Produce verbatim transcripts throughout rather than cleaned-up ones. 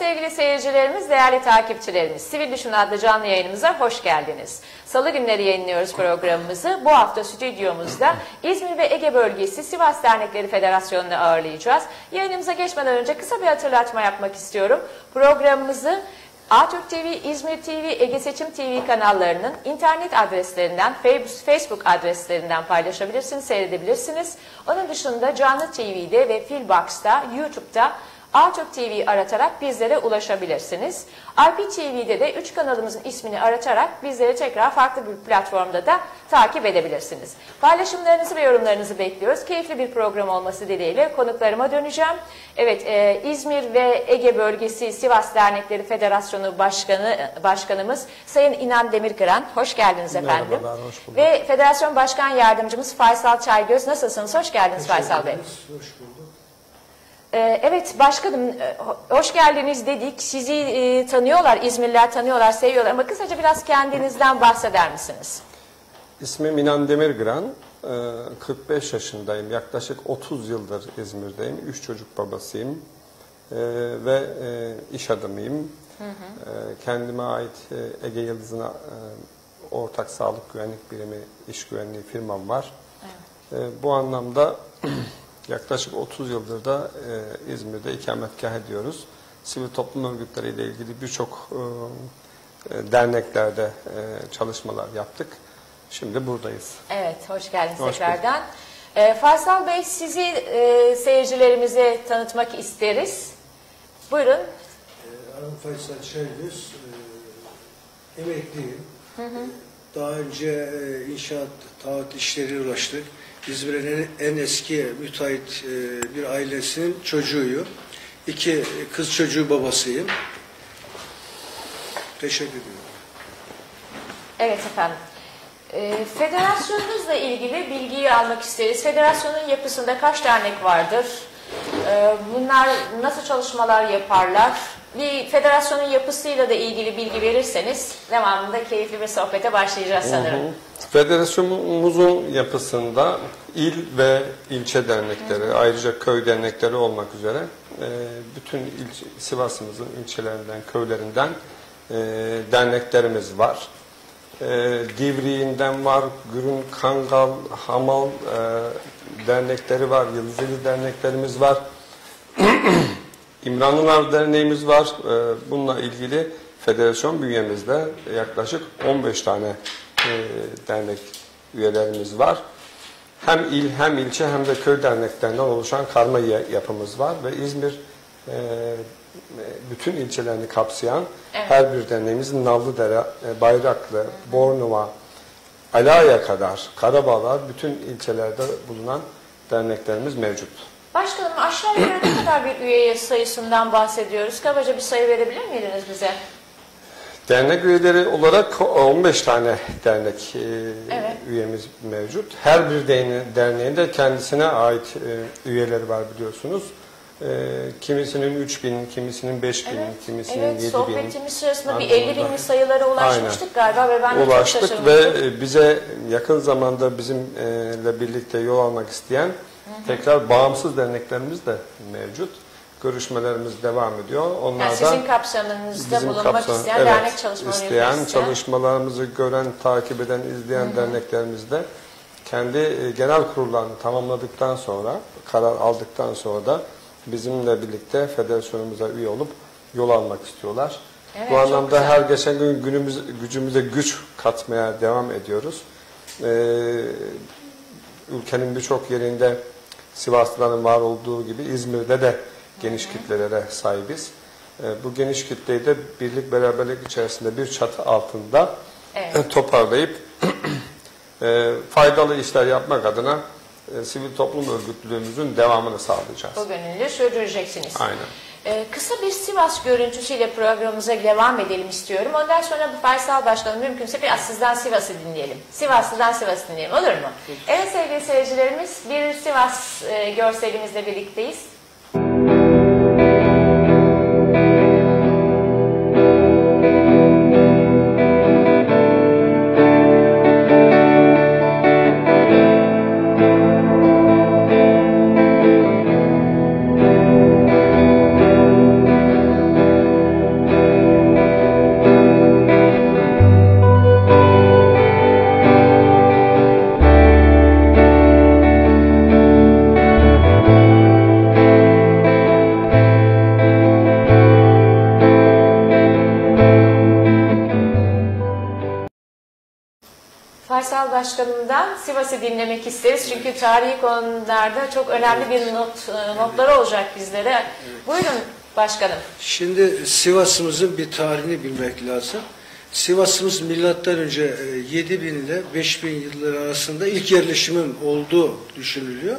sevgili seyircilerimiz, değerli takipçilerimiz, Sivil Düşün adlı canlı yayınımıza hoş geldiniz. Salı günleri yayınlıyoruz programımızı. Bu hafta stüdyomuzda İzmir ve Ege Bölgesi Sivas Dernekleri Federasyonu'nu ağırlayacağız. Yayınımıza geçmeden önce kısa bir hatırlatma yapmak istiyorum. Programımızı Atürk T V, İzmir T V, Ege Seçim T V kanallarının internet adreslerinden, Facebook adreslerinden paylaşabilirsiniz, seyredebilirsiniz. Onun dışında Canlı T V'de ve Filbox'ta, YouTube'da Atürk T V aratarak bizlere ulaşabilirsiniz. R P T V'de de üç kanalımızın ismini aratarak bizleri tekrar farklı bir platformda da takip edebilirsiniz. Paylaşımlarınızı ve yorumlarınızı bekliyoruz. Keyifli bir program olması dileğiyle konuklarıma döneceğim. Evet, e, İzmir ve Ege Bölgesi Sivas Dernekleri Federasyonu Başkanı Başkanımız Sayın İnan Demirkıran. Hoş geldiniz efendim. Merhabalar, hoş bulduk. Ve Federasyon Başkan Yardımcımız Faysal Çaygöz. Nasılsınız? Hoş geldiniz Faysal Bey. Hoş bulduk. Evet başkanım, hoş geldiniz dedik. Sizi e, tanıyorlar, İzmirliler tanıyorlar, seviyorlar ama kısaca biraz kendinizden bahseder misiniz? İsmim İnan Demirkıran, kırk beş yaşındayım. Yaklaşık otuz yıldır İzmir'deyim. Üç çocuk babasıyım ve iş adamıyım. Hı hı. Kendime ait Ege Yıldızı'na ortak sağlık güvenlik birimi, iş güvenliği firmam var. Evet. Bu anlamda yaklaşık otuz yıldır da e, İzmir'de ikametgah ediyoruz. Sivil toplum örgütleriyle ilgili birçok e, derneklerde e, çalışmalar yaptık. Şimdi buradayız. Evet, hoş geldiniz hoş tekrardan. E, Faysal Bey, sizi e, seyircilerimize tanıtmak isteriz. Buyurun. E, Adım Faysal Çaygöz, e, emekliyim. Hı hı. Daha önce e, inşaat, taahhüt işleri uğraştık. İzmir'in en eski müteahhit bir ailesinin çocuğuyum. İki kız çocuğu babasıyım. Teşekkür ediyorum. Evet efendim. E, federasyonunuzla ilgili bilgiyi almak isteriz. Federasyonun yapısında kaç dernek vardır? E, bunlar nasıl çalışmalar yaparlar? Bir federasyonun yapısıyla da ilgili bilgi verirseniz devamında keyifli bir sohbete başlayacağız sanırım. Hı hı. Federasyonumuzun yapısında il ve ilçe dernekleri, hı hı. ayrıca köy dernekleri olmak üzere bütün il, Sivas'ımızın ilçelerinden, köylerinden derneklerimiz var. Divriğinden var, Gürün, Kangal, Hamal dernekleri var, Yıldızeli derneklerimiz var. İmranlılar Derneğimiz var. Bununla ilgili federasyon bünyemizde yaklaşık on beş tane dernek üyelerimiz var. Hem il hem ilçe hem de köy derneklerinden oluşan karma yapımız var ve İzmir bütün ilçelerini kapsayan evet. her bir derneğimizin Nallıdere, Bayraklı, Bornova, Alaya kadar, Karabağlar bütün ilçelerde bulunan derneklerimiz mevcut. Başkanım, aşağı yukarı ne kadar bir üye sayısından bahsediyoruz? Kabaca bir sayı verebilir miydiniz bize? Dernek üyeleri olarak on beş tane dernek evet. üyemiz mevcut. Her bir derneğin de kendisine ait üyeleri var biliyorsunuz. Kimisinin üç bin, kimisinin beş bin, evet. kimisinin evet, yedi bin. Sohbetimiz sırasında bir elli binli sayılara ulaşmıştık Aynen. galiba ve ben de Ulaştık çok şaşırmıştım. Ve bize yakın zamanda bizimle birlikte yol almak isteyen hı hı. tekrar bağımsız derneklerimiz de mevcut. Görüşmelerimiz devam ediyor. Onlardan yani sizin kapsamınızda bulunmak kapsam, isteyen evet, dernek çalışmalarını isteyen, isteyen, çalışmalarımızı gören, takip eden, izleyen hı hı. derneklerimiz de kendi genel kurullarını tamamladıktan sonra, karar aldıktan sonra da bizimle birlikte federasyonumuza üye olup yol almak istiyorlar. Evet, bu anlamda her geçen gün günümüz, gücümüze güç katmaya devam ediyoruz. Ee, ülkenin birçok yerinde Sivaslıların var olduğu gibi İzmir'de de geniş Hı -hı. kitlelere sahibiz. Ee, bu geniş kitleyi de birlik beraberlik içerisinde bir çatı altında evet. toparlayıp e, faydalı işler yapmak adına e, sivil toplum örgütlülüğümüzün devamını sağlayacağız. Bu gönüllü sürdüreceksiniz. Aynen. Ee, kısa bir Sivas görüntüsüyle programımıza devam edelim istiyorum. Ondan sonra bu Faysal Başkanım mümkünse biraz sizden Sivas'ı dinleyelim. Sivaslı'dan Sivas'ı dinleyelim. Olur mu? Evet sevgili seyircilerimiz, bir Sivas e, görselimizle birlikteyiz. Başkanım'dan Sivas'ı dinlemek isteriz. Çünkü tarihi konularda çok önemli bir not notları olacak bizlere. Evet. Buyurun Başkanım. Şimdi Sivas'ımızın bir tarihini bilmek lazım. Sivas'ımız milattan önce yedi bin ile beş bin yılları arasında ilk yerleşimin olduğu düşünülüyor.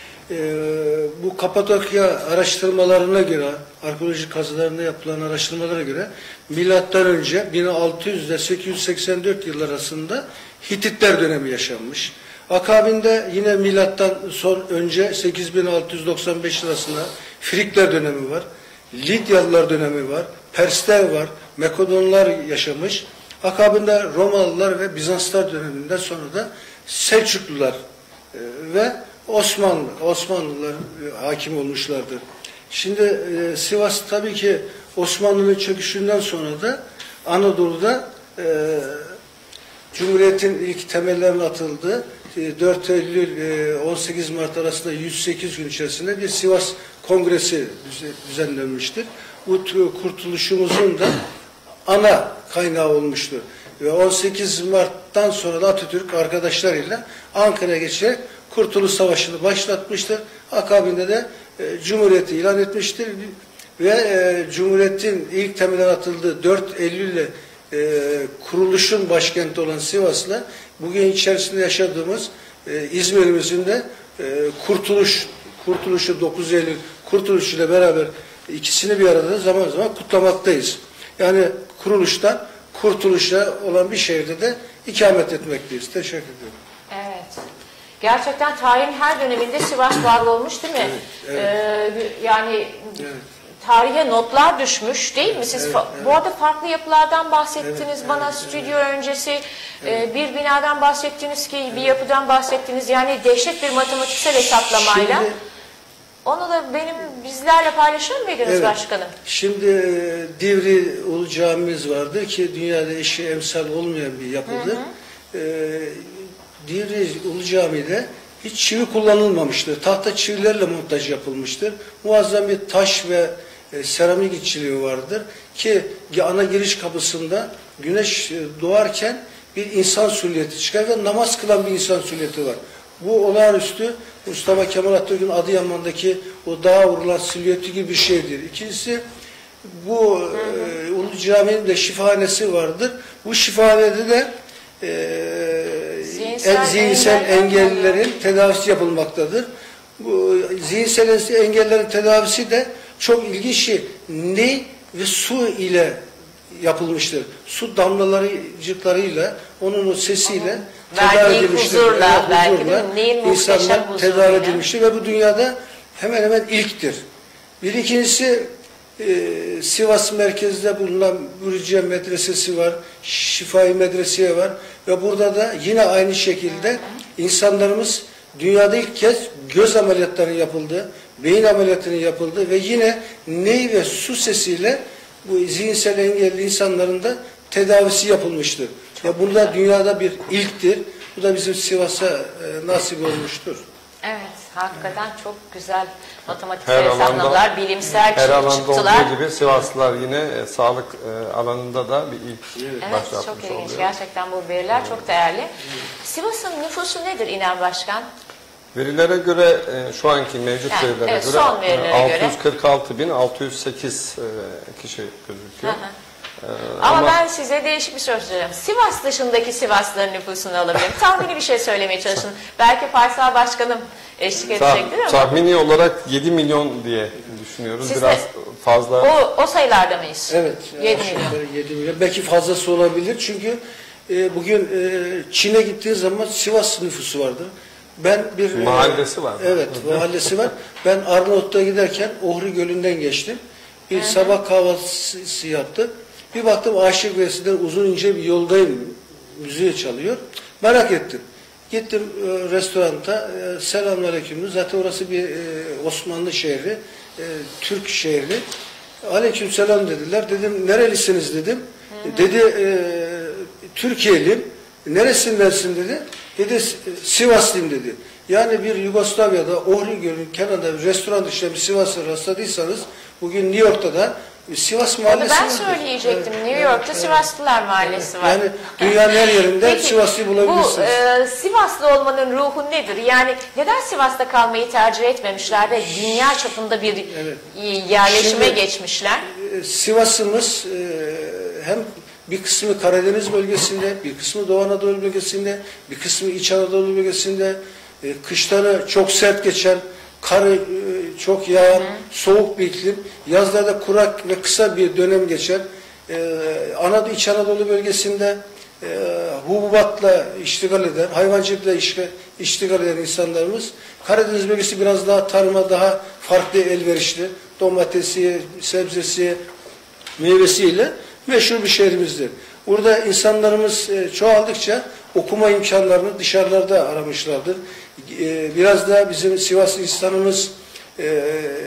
Ee, bu Kapadokya araştırmalarına göre, arkeolojik kazılarında yapılan araştırmalara göre milattan önce bin altı yüz ile sekiz yüz seksen dört yıllar arasında Hititler dönemi yaşanmış. Akabinde yine milattan son önce sekiz bin altı yüz doksan beş arasında Frikler dönemi var. Lidyalılar dönemi var. Persler var. Makedonlar yaşamış. Akabinde Romalılar ve Bizanslar döneminden sonra da Selçuklular e, ve Osmanlı, Osmanlılar e, hakim olmuşlardır. Şimdi e, Sivas tabii ki Osmanlı'nın çöküşünden sonra da Anadolu'da e, Cumhuriyet'in ilk temellerinin atıldığı e, dört Eylül e, on sekiz Mart arasında yüz sekiz gün içerisinde bir Sivas Kongresi düzenlenmiştir. Bu kurtuluşumuzun da ana kaynağı olmuştur. Ve on sekiz Mart'tan sonra da Atatürk arkadaşlarıyla Ankara'ya geçerek Kurtuluş Savaşı'nı başlatmıştır. Akabinde de e, Cumhuriyeti ilan etmiştir. Ve e, Cumhuriyet'in ilk temelden atıldığı dört Eylül'le e, kuruluşun başkenti olan Sivas'la bugün içerisinde yaşadığımız e, İzmir'imizin de e, kurtuluş, kurtuluşu dokuz Eylül kurtuluşuyla beraber ikisini bir arada zaman zaman kutlamaktayız. Yani kuruluştan kurtuluşa olan bir şehirde de ikamet etmekteyiz. Teşekkür ederim. Evet. Gerçekten tarihin her döneminde Sivas var olmuş değil mi? Evet, evet. Ee, yani evet. Tarihe notlar düşmüş değil mi? Siz evet, evet. bu arada farklı yapılardan bahsettiniz evet, bana evet, stüdyo evet. öncesi Evet. E, bir binadan bahsettiniz ki evet. bir yapıdan bahsettiniz. Yani dehşet bir matematiksel hesaplamayla. Şimdi, onu da benim bizlerle paylaşır mıydınız evet. Başkanım? Şimdi Divri Ulu Camimiz vardır ki dünyada eşi emsal olmayan bir yapıdır. Hı hı. Ee, Divri Ulu Cami'de hiç çivi kullanılmamıştır. Tahta çivilerle montaj yapılmıştır. Muazzam bir taş ve e, seramik işçiliği vardır ki ana giriş kapısında güneş doğarken bir insan silüeti çıkar ve namaz kılan bir insan silüeti var. Bu olağanüstü Mustafa Kemal Atatürk'ün Adıyaman'daki o dağa vurulan silüeti gibi bir şeydir. İkincisi bu e, Ulu Cami'nin de şifahanesi vardır. Bu şifahanede de e, zihinsel, zihinsel engellilerin tedavisi yapılmaktadır. Bu zihinsel engellerin tedavisi de çok ilginç şey. Ney ve su ile yapılmıştır. Su damlalarıcıklarıyla, onun o sesiyle Aha. tedavi edilmiştir. Huzurla, belki insanlar tedavi edilmiştir ve bu dünyada hemen hemen ilktir. Bir ikincisi e, Sivas merkezde bulunan Bürciye Medresesi var, Şifai Medresiye var ve burada da yine aynı şekilde insanlarımız dünyada ilk kez göz ameliyatlarının yapıldığı, beyin ameliyatının yapıldığı ve yine ney ve su sesiyle bu zihinsel engelli insanların da tedavisi yapılmıştır. Ya bunda dünyada bir ilktir. Bu da bizim Sivas'a e, nasip olmuştur. Evet, hakikaten evet. Çok güzel matematiksel hesaplamalar, bilimsel her alanda çıktılar. olduğu gibi Sivaslılar yine e, sağlık e, alanında da bir ilk evet, başlatmış çok ilginç. oluyor. Gerçekten bu veriler evet. Çok değerli. Evet. Sivas'ın nüfusu nedir İnan Başkan? Verilere göre e, şu anki mevcut yani, verilere evet, göre altı yüz kırk altı bin altı yüz sekiz e, kişi gözüküyor. Hı hı. Ee, ama, ama ben size size değişik bir soru soracağım. Sivas dışındaki Sivaslıların nüfusunu alabilirim. Tahmini bir şey söylemeye çalışın. Belki Faysal Başkanım eşlik edecektir ama. Tahmini olarak yedi milyon diye düşünüyoruz. Siz biraz de, fazla. O, o sayılarda mıyız? Evet. yedi milyon. yedi milyon. Belki fazlası olabilir. Çünkü e, bugün e, Çin'e gittiği zaman Sivas nüfusu vardır. Ben bir mahallesi e, var. Evet, mahallesi var. Ben Arnavutlu'ya giderken Ohri Gölü'nden geçtim. Bir Hı -hı. sabah kahvaltısı yaptım. Bir baktım Aşık Vesi'den uzun ince bir yoldayım. Müziği çalıyor. Merak ettim. Gittim e, restoranta. E, Selamünaleyküm. Zaten orası bir e, Osmanlı şehri. E, Türk şehri. Aleykümselam dediler. Dedim nerelisiniz dedim. Hı hı. Dedi e, Türkiye'liyim. Neresindensin dedi. Dedi Sivaslıyım dedi. Yani bir Yugoslavya'da Ohri Gölü'nün kenarında bir restoran dışında bir Sivas'a rastladıysanız bugün New York'ta da Sivas Onu Mahallesi ben vardır. söyleyecektim. Evet, New York'ta evet, Sivaslılar Mahallesi evet. var. Yani dünyanın her yerinde Peki, Sivaslı'yı bulabilirsiniz. Bu e, Sivaslı olmanın ruhu nedir? Yani neden Sivas'ta kalmayı tercih etmemişler ve dünya çapında bir Evet. yerleşime Şimdi, geçmişler? e, Sivas'ımız e, hem bir kısmı Karadeniz bölgesinde, bir kısmı Doğu Anadolu bölgesinde, bir kısmı İç Anadolu bölgesinde, e, kışları çok sert geçen, karı e, çok yağan, hı hı. soğuk bir iklim, yazlarda kurak ve kısa bir dönem geçer. E, Anadolu, İç Anadolu bölgesinde e, hububatla iştigal eden, hayvancılıkla iştigal, iştigal eden insanlarımız, Karadeniz bölgesi biraz daha tarıma daha farklı, elverişli, domatesi, sebzesi, meyvesiyle meşhur bir şehrimizdir. Burada insanlarımız e, çoğaldıkça okuma imkanlarını dışarılarda aramışlardır. E, biraz da bizim Sivaslı insanımız e,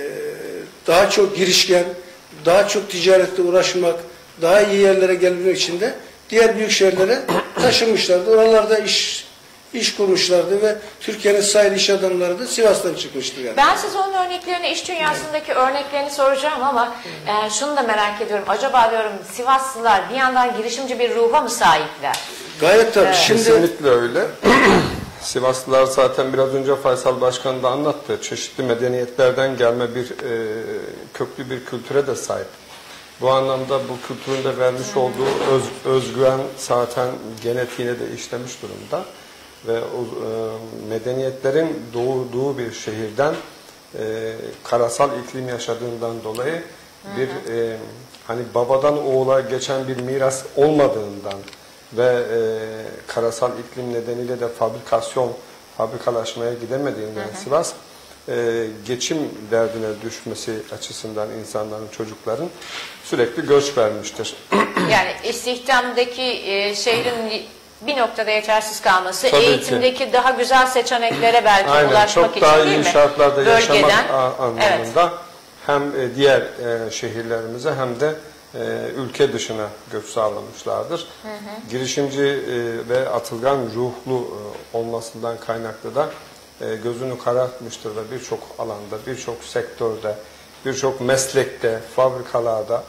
daha çok girişken, daha çok ticaretle uğraşmak, daha iyi yerlere gelmek için de diğer büyük şehirlere taşınmışlardı. Oralarda iş iş kurmuşlardı ve Türkiye'nin sahil iş adamları da Sivas'tan çıkmıştı yani. Ben size onun örneklerini, iş dünyasındaki örneklerini soracağım ama e, şunu da merak ediyorum. Acaba diyorum Sivaslılar bir yandan girişimci bir ruha mı sahipler? Gayet tabii. Evet. Şimdi Kesinlikle öyle. Sivaslılar zaten biraz önce Faysal Başkan da anlattı. Çeşitli medeniyetlerden gelme bir e, köklü bir kültüre de sahip. Bu anlamda bu kültürün de vermiş olduğu öz, özgüven zaten genetiğine de işlemiş durumda. Ve o e, medeniyetlerin doğduğu bir şehirden e, karasal iklim yaşadığından dolayı bir e, hani babadan oğula geçen bir miras olmadığından ve e, karasal iklim nedeniyle de fabrikasyon, fabrikalaşmaya gidemediğinden hı hı. Sivas e, geçim derdine düşmesi açısından insanların, çocukların sürekli göç vermiştir. Yani istihdamdaki e, şehrin bir noktada yetersiz kalması, Tabii eğitimdeki ki. daha güzel seçeneklere belki Aynen, ulaşmak çok için daha değil iyi mi? şartlarda Bölgeden, yaşamak anlamında evet. hem diğer e, şehirlerimize hem de e, ülke dışına göç sağlamışlardır. Hı hı. Girişimci e, ve atılgan ruhlu e, olmasından kaynaklı da e, gözünü karartmıştır ve birçok alanda, birçok sektörde, birçok meslekte, fabrikalarda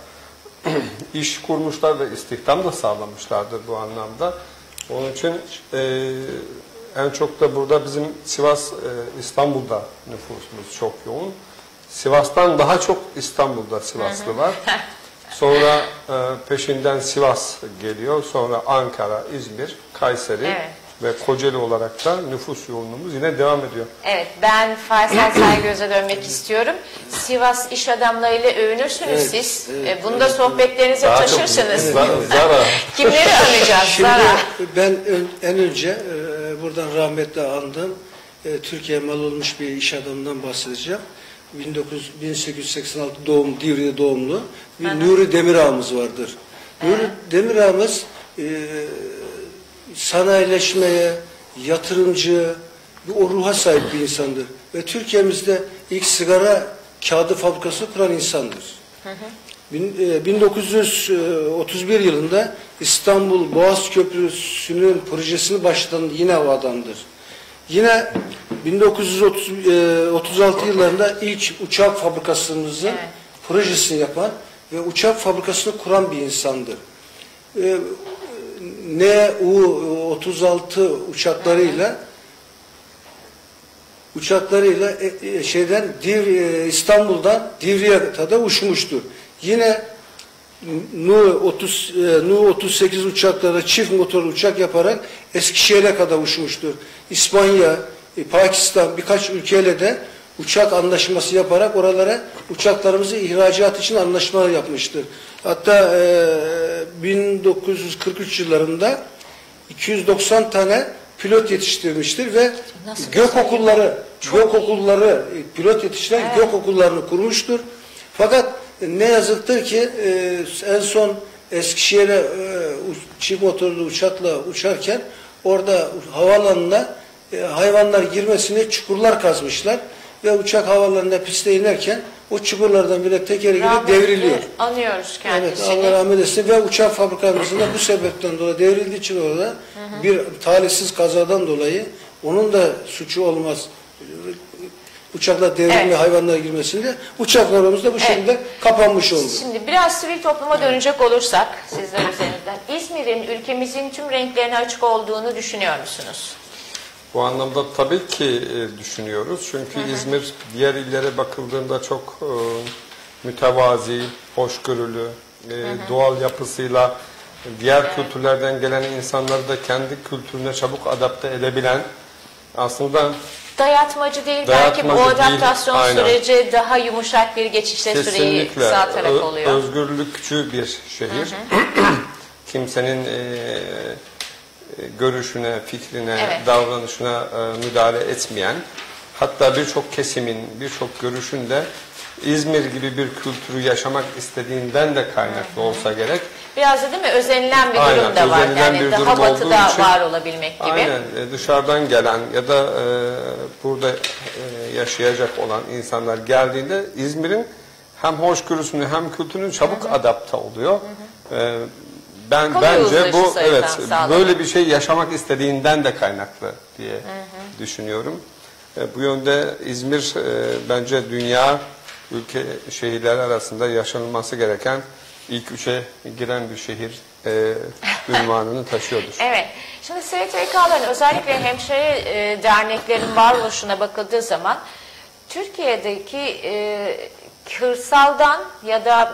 iş kurmuşlar ve istihdam da sağlamışlardır bu anlamda. Onun için e, en çok da burada bizim Sivas, e, İstanbul'da nüfusumuz çok yoğun. Sivas'tan daha çok İstanbul'da Sivaslı var. Sonra e, peşinden Sivas geliyor. Sonra Ankara, İzmir, Kayseri evet. ve Kocaeli olarak da nüfus yoğunluğumuz yine devam ediyor. Evet, ben Faysal Saygöz'e dönmek istiyorum. Sivas iş adamlarıyla övünürsünüz evet, siz. Evet, Bunda evet, sohbetlerinize evet. taşırsınız. Evet, evet. Zara. Kimleri anlayacağız? Şimdi Zara. ben en önce e, buradan rahmetle andığım e, Türkiye mal olmuş bir iş adamından bahsedeceğim. bin sekiz yüz seksen altı doğum, Divriği doğumlu bir Aha. Nuri Demirağ'ımız vardır. Aha. Nuri Demirağ'ımız e, sanayileşmeye, yatırımcı, bir o ruha sahip bir insandır. Ve Türkiye'mizde ilk sigara kağıdı fabrikası kuran insandır. Hı hı. bin dokuz yüz otuz bir yılında İstanbul Boğaz Köprüsü'nün projesini başlatan yine o adamdır. Yine bin dokuz yüz otuz altı yıllarında ilk uçak fabrikasımızın evet. projesini yapan ve uçak fabrikasını kuran bir insandır. N U otuz altı uçaklarıyla uçaklarıyla şeyden İstanbul'dan Divriğe kadar uçmuştur. Yine Nu otuz sekiz uçaklara çift motorlu uçak yaparak Eskişehir'e kadar uçmuştur. İspanya, Pakistan birkaç ülkeyle de uçak anlaşması yaparak oralara uçaklarımızı ihracat için anlaşmalar yapmıştır. Hatta e, bin dokuz yüz kırk üç yıllarında iki yüz doksan tane pilot yetiştirmiştir ve Nasıl gök okulları, gök okulları pilot yetiştiren evet. gök okullarını kurmuştur. Fakat ne yazıktır ki e, en son Eskişehir'e e, çift motorlu uçakla uçarken orada havaalanına e, hayvanlar girmesine çukurlar kazmışlar ve uçak havaalanına piste inerken o çukurlardan bile tekeri girip devriliyor. Anıyoruz kendisini. Evet, Allah rahmet etsin ve uçak fabrikamızın da bu sebepten dolayı devrildiği için orada hı hı. bir talihsiz kazadan dolayı onun da suçu olmaz. uçakla devrimli Evet. hayvanlar girmesinde uçaklarımız da bu şekilde kapanmış oldu. Şimdi biraz sivil topluma dönecek olursak sizler üzerinden İzmir'in ülkemizin tüm renklerine açık olduğunu düşünüyor musunuz? Bu anlamda tabii ki e, düşünüyoruz. Çünkü hı hı. İzmir diğer illere bakıldığında çok e, mütevazi, hoşgörülü, e, hı hı. doğal yapısıyla diğer evet. kültürlerden gelen insanları da kendi kültürüne çabuk adapte edebilen, aslında dayatmacı değil, dayatmacı belki bu adaptasyon değil, süreci daha yumuşak bir geçişte süreyi kısaltarak oluyor. Özgürlükçü bir şehir. Hı hı. Kimsenin e, görüşüne, fikrine, evet. davranışına e, müdahale etmeyen, hatta birçok kesimin, birçok görüşün de İzmir gibi bir kültürü yaşamak istediğinden de kaynaklı hı hı. olsa gerek. Biraz da değil mi? Özenilen bir aynen, durum da var. Yani daha batıda için, var olabilmek gibi. Aynen. Dışarıdan gelen ya da e, burada e, yaşayacak olan insanlar geldiğinde İzmir'in hem hoşgörüsünü hem kültürünü çabuk hı hı. adapte oluyor. Hı hı. E, ben Kolay bence bu evet sağlamak. Böyle bir şey yaşamak istediğinden de kaynaklı diye hı hı. düşünüyorum. E, bu yönde İzmir e, bence dünya ülke şehirleri arasında yaşanılması gereken ilk üçe giren bir şehir e, ünvanını taşıyordur. Evet. Şimdi S T K'ların özellikle hemşire e, derneklerin varoluşuna bakıldığı zaman Türkiye'deki e, kırsaldan ya da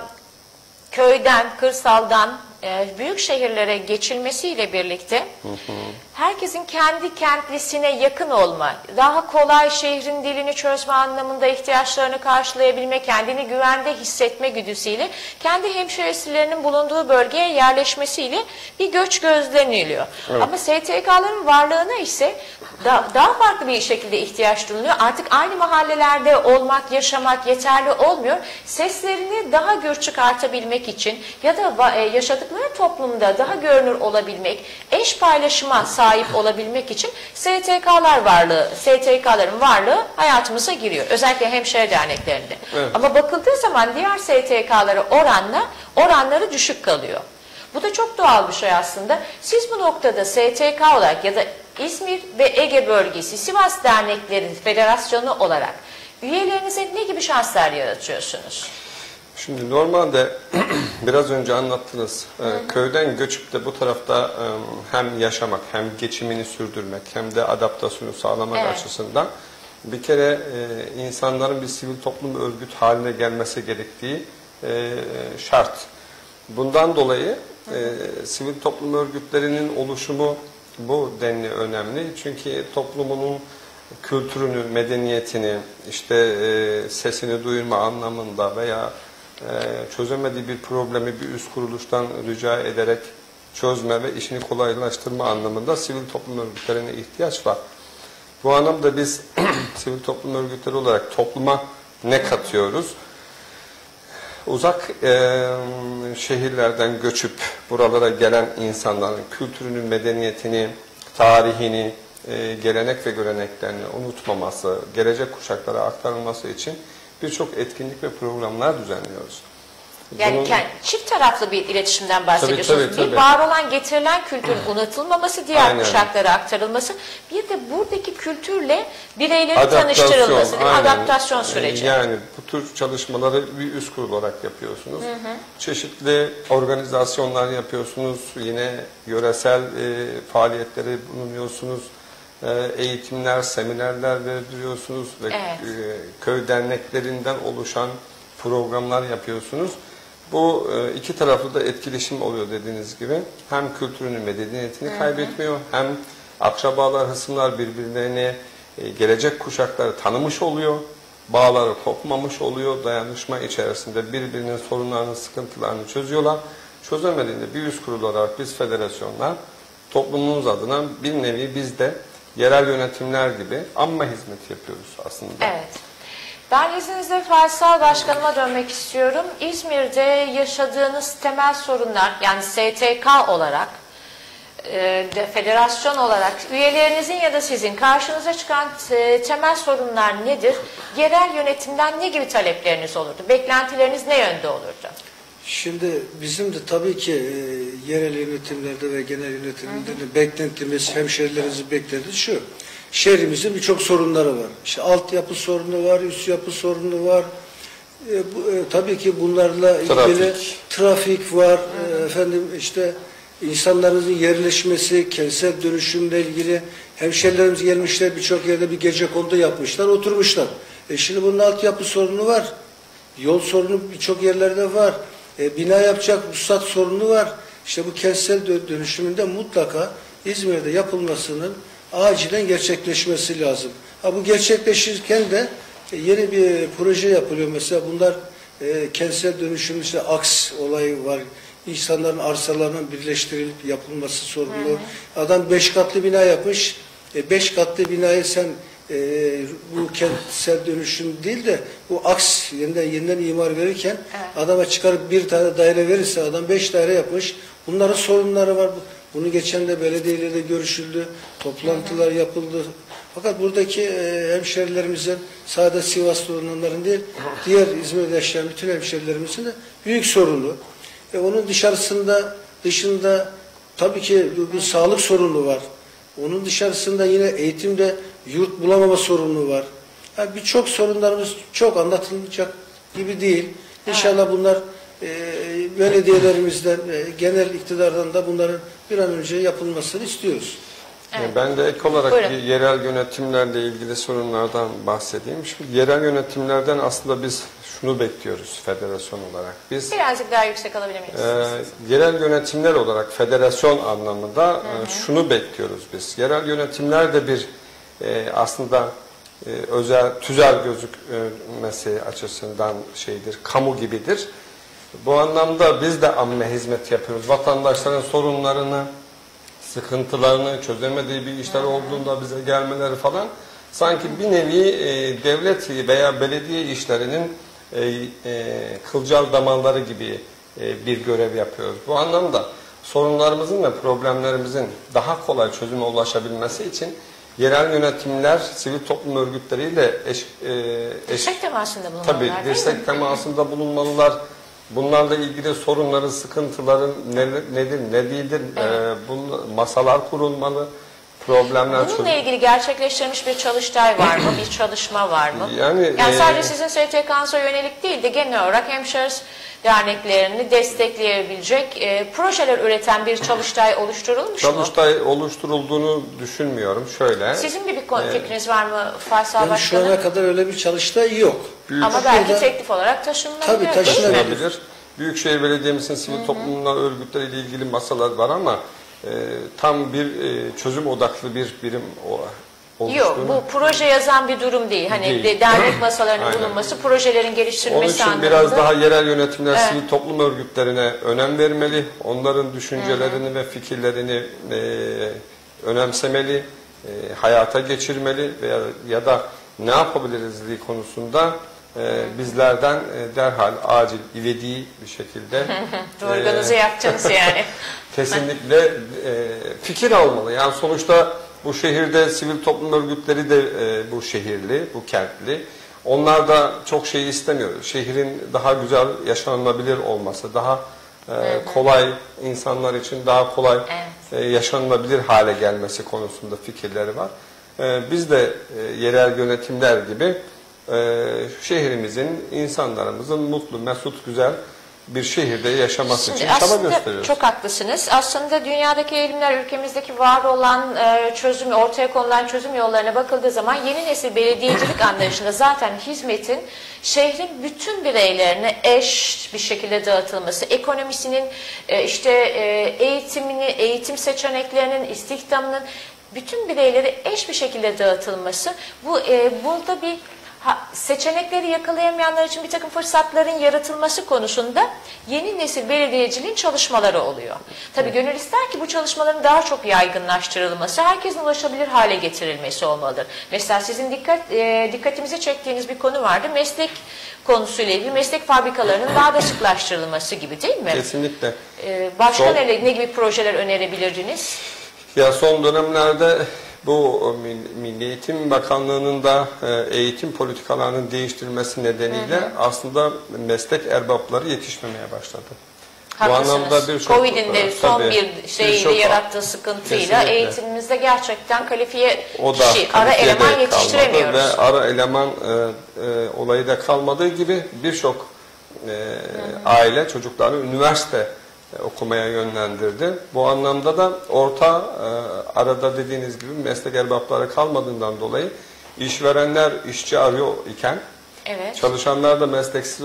köyden, kırsaldan e, büyük şehirlere geçilmesiyle birlikte hı hı. herkesin kendi kentlisine yakın olma, daha kolay şehrin dilini çözme anlamında ihtiyaçlarını karşılayabilme, kendini güvende hissetme güdüsüyle kendi hemşiresilerinin bulunduğu bölgeye yerleşmesiyle bir göç gözleniliyor. Evet. Ama S T K'ların varlığına ise da, daha farklı bir şekilde ihtiyaç duyuluyor. Artık aynı mahallelerde olmak, yaşamak yeterli olmuyor. Seslerini daha gür çıkartabilmek için ya da e, yaşadıkları toplumda daha görünür olabilmek, eş paylaşıma sahip olabilmek için S T K'lar varlığı, S T K'ların varlığı hayatımıza giriyor. Özellikle hemşire derneklerinde. Evet. Ama bakıldığı zaman diğer S T K'lara oranla oranları düşük kalıyor. Bu da çok doğal bir şey aslında. Siz bu noktada S T K olarak ya da İzmir ve Ege Bölgesi Sivas Derneklerin Federasyonu olarak üyelerinize ne gibi şanslar yaratıyorsunuz? Şimdi normalde biraz önce anlattınız. Hı hı. Köyden göçüp de bu tarafta hem yaşamak hem geçimini sürdürmek hem de adaptasyonu sağlamak evet. açısından bir kere insanların bir sivil toplum örgüt haline gelmesi gerektiği şart. Bundan dolayı hı hı. sivil toplum örgütlerinin oluşumu bu denli önemli. Çünkü toplumunun kültürünü, medeniyetini, işte e, sesini duyurma anlamında veya e, çözemediği bir problemi bir üst kuruluştan rica ederek çözme ve işini kolaylaştırma anlamında sivil toplum örgütlerine ihtiyaç var. Bu anlamda biz sivil toplum örgütleri olarak topluma ne katıyoruz? Uzak e, şehirlerden göçüp buralara gelen insanların kültürünü, medeniyetini, tarihini, e, gelenek ve göreneklerini unutmaması, gelecek kuşaklara aktarılması için birçok etkinlik ve programlar düzenliyoruz. Yani Bunun, çift taraflı bir iletişimden bahsediyorsunuz. Tabii, tabii, tabii. Bir var olan getirilen kültürün unutulmaması, diğer aynen. kuşaklara aktarılması, bir de buradaki kültürle bireylerin adaptasyon, tanıştırılması, adaptasyon süreci. Yani bu tür çalışmaları bir üst kurul olarak yapıyorsunuz. Hı hı. Çeşitli organizasyonlar yapıyorsunuz, yine yöresel e, faaliyetlere bulunuyorsunuz. Eğitimler, seminerler verdiriyorsunuz ve evet. köy derneklerinden oluşan programlar yapıyorsunuz. Bu iki taraflı da etkileşim oluyor dediğiniz gibi. Hem kültürünü, medeniyetini hı hı. kaybetmiyor, hem akrabalar, hısımlar birbirlerini, gelecek kuşakları tanımış oluyor, bağları kopmamış oluyor, dayanışma içerisinde birbirinin sorunlarını, sıkıntılarını çözüyorlar. Çözemediğinde bir üst kurul olarak biz federasyonlar toplumumuz adına bir nevi biz de yerel yönetimler gibi amma hizmet yapıyoruz aslında. Evet. Ben izninizle Faysal Başkanıma dönmek istiyorum. İzmir'de yaşadığınız temel sorunlar, yani S T K olarak, e, de, federasyon olarak üyelerinizin ya da sizin karşınıza çıkan e, temel sorunlar nedir? Yerel yönetimden ne gibi talepleriniz olurdu? Beklentileriniz ne yönde olurdu? Şimdi bizim de tabii ki e, yerel yönetimlerde ve genel yönetimlerde hı hı. beklentimiz, hemşehrilerimizin beklentisi şu. şehrimizin birçok sorunları var. İşte altyapı sorunu var, üst yapı sorunu var. E, bu, e, tabii ki bunlarla ilgili Trafik, trafik var. E, efendim işte insanların yerleşmesi, kentsel dönüşümle ilgili hemşerilerimiz gelmişler, birçok yerde bir gecekondu yapmışlar, oturmuşlar. E şimdi bunun altyapı sorunu var. Yol sorunu birçok yerlerde var. E, bina yapacak ruhsat sorunu var. İşte bu kentsel dönüşümünde mutlaka İzmir'de yapılmasının acilen gerçekleşmesi lazım. Ha, bu gerçekleşirken de e, yeni bir proje yapılıyor. Mesela bunlar e, kentsel dönüşüm, işte aks olayı var. İnsanların arsalarının birleştirilip yapılması sorunu. Hı hı. Adam beş katlı bina yapmış. E, beş katlı binayı sen e, bu kentsel dönüşüm değil de bu aks yeniden, yeniden imar verirken evet. adama çıkarıp bir tane daire verirse adam beş daire yapmış. Bunların sorunları var. Bunu geçen de belediyeyle de görüşüldü. Toplantılar hı hı. yapıldı. Fakat buradaki e, hemşerilerimizin sadece Sivas'ta olanların değil, diğer İzmir'de yaşayan bütün hemşerilerimizin de büyük sorunu. E, onun dışarısında dışında tabii ki bir, bir sağlık sorunu var. Onun dışarısında yine eğitimde yurt bulamama sorunu var. Yani birçok sorunlarımız çok anlatılacak gibi değil. İnşallah bunlar e, belediyelerimizden, e, genel iktidardan da bunların bir an önce yapılmasını istiyoruz. Evet. Ben de ek olarak Buyurun. bir yerel yönetimlerle ilgili sorunlardan bahsedeyim. Şimdi yerel yönetimlerden aslında biz şunu bekliyoruz federasyon olarak. Biz birazcık daha yüksek alabilir miyiz? E, yerel yönetimler olarak federasyon anlamında hı hı. E, şunu bekliyoruz biz. Yerel yönetimler de bir e, aslında e, özel tüzel gözükmesi açısından şeydir, kamu gibidir. Bu anlamda biz de amme hizmet yapıyoruz. Vatandaşların sorunlarını, sıkıntılarını, çözemediği bir işler olduğunda bize gelmeleri falan sanki bir nevi e, devlet veya belediye işlerinin e, e, kılcal damarları gibi e, bir görev yapıyoruz. Bu anlamda sorunlarımızın ve problemlerimizin daha kolay çözüme ulaşabilmesi için yerel yönetimler sivil toplum örgütleriyle eş, e, eş, dirsek temasında bulunmalılar. Tabii dirsek temasında bulunmalılar. Bunlarla ilgili sorunların, sıkıntıların ne, nedir, ne değildir, evet. ee, bunun, masalar kurulmalı, problemler çözülmeli. Bununla ilgili gerçekleştirilmiş bir çalıştay var mı, bir çalışma var mı? Yani, yani sadece e, sizin S T K'nıza yönelik değil de genel olarak hemşire derneklerini destekleyebilecek e, projeler üreten bir çalıştay oluşturulmuş çalıştay mu? Çalıştay oluşturulduğunu düşünmüyorum. Şöyle. Sizin bir, bir e, fikriniz var mı Faysal yani Başkanım? Şu ana kadar öyle bir çalıştay yok. Büyük Ama belki teklif olarak taşınılabilir. Tabii taşınabilir. Büyükşehir Belediye'mizin sivil hı hı. toplumla örgütleriyle ilgili masalar var ama e, tam bir e, çözüm odaklı bir birim oluştuğunu... Yok, bu proje yazan bir durum değil. Hani değil. De, dernek masalarının bulunması, projelerin geliştirilmesi anlamında. Onun için biraz daha yerel yönetimler evet. sivil toplum örgütlerine önem vermeli. Onların düşüncelerini hı hı. ve fikirlerini e, önemsemeli, e, hayata geçirmeli veya ya da ne yapabilirizliği konusunda Ee, bizlerden e, derhal acil ivedi bir şekilde organize e, yapacaksınız yani. Kesinlikle e, fikir almalı. Yani sonuçta bu şehirde sivil toplum örgütleri de e, bu şehirli, bu kentli. Onlar da çok şey istemiyor. Şehrin daha güzel yaşanılabilir olması, daha e, kolay insanlar için daha kolay evet. e, yaşanılabilir hale gelmesi konusunda fikirleri var. E, biz de e, yerel yönetimler gibi Ee, şehrimizin, insanlarımızın mutlu, mesut, güzel bir şehirde yaşaması Şimdi için çaba gösteriyoruz. Çok haklısınız. Aslında dünyadaki eğilimler, ülkemizdeki var olan e, çözüm, ortaya konulan çözüm yollarına bakıldığı zaman yeni nesil belediyecilik anlayışında zaten hizmetin şehrin bütün bireylerine eş bir şekilde dağıtılması, ekonomisinin, e, işte e, eğitimini, eğitim seçeneklerinin, istihdamının bütün bireylere eş bir şekilde dağıtılması, bu e, burada bir Ha, seçenekleri yakalayamayanlar için bir takım fırsatların yaratılması konusunda yeni nesil belediyeciliğin çalışmaları oluyor. Tabii gönül ister ki bu çalışmaların daha çok yaygınlaştırılması, herkesin ulaşabilir hale getirilmesi olmalıdır. Mesela sizin dikkat e, dikkatimizi çektiğiniz bir konu vardı. Meslek konusuyla ilgili meslek fabrikalarının daha da sıklaştırılması gibi değil mi? Kesinlikle. E, başka son, ne, ne gibi projeler önerebilirdiniz? Ya son dönemlerde bu Milli Eğitim Bakanlığı'nın da eğitim politikalarının değiştirilmesi nedeniyle hı hı. aslında meslek erbapları yetişmemeye başladı. Haklısınız. Bu anlamda birçok Covid'in de son tabii, bir şeyle birçok- yarattığı sıkıntıyla Kesinlikle. eğitimimizde gerçekten kalifiye O da kişi, ara kalifiye eleman de yetiştiremiyoruz. kalmadı ve ara eleman e, e, olayı da kalmadığı gibi birçok e, aile çocuklarını üniversite e, okumaya yönlendirdi. Bu anlamda da orta e, arada dediğiniz gibi meslek erbapları kalmadığından dolayı işverenler işçi arıyor iken Evet. çalışanlar da mesleksiz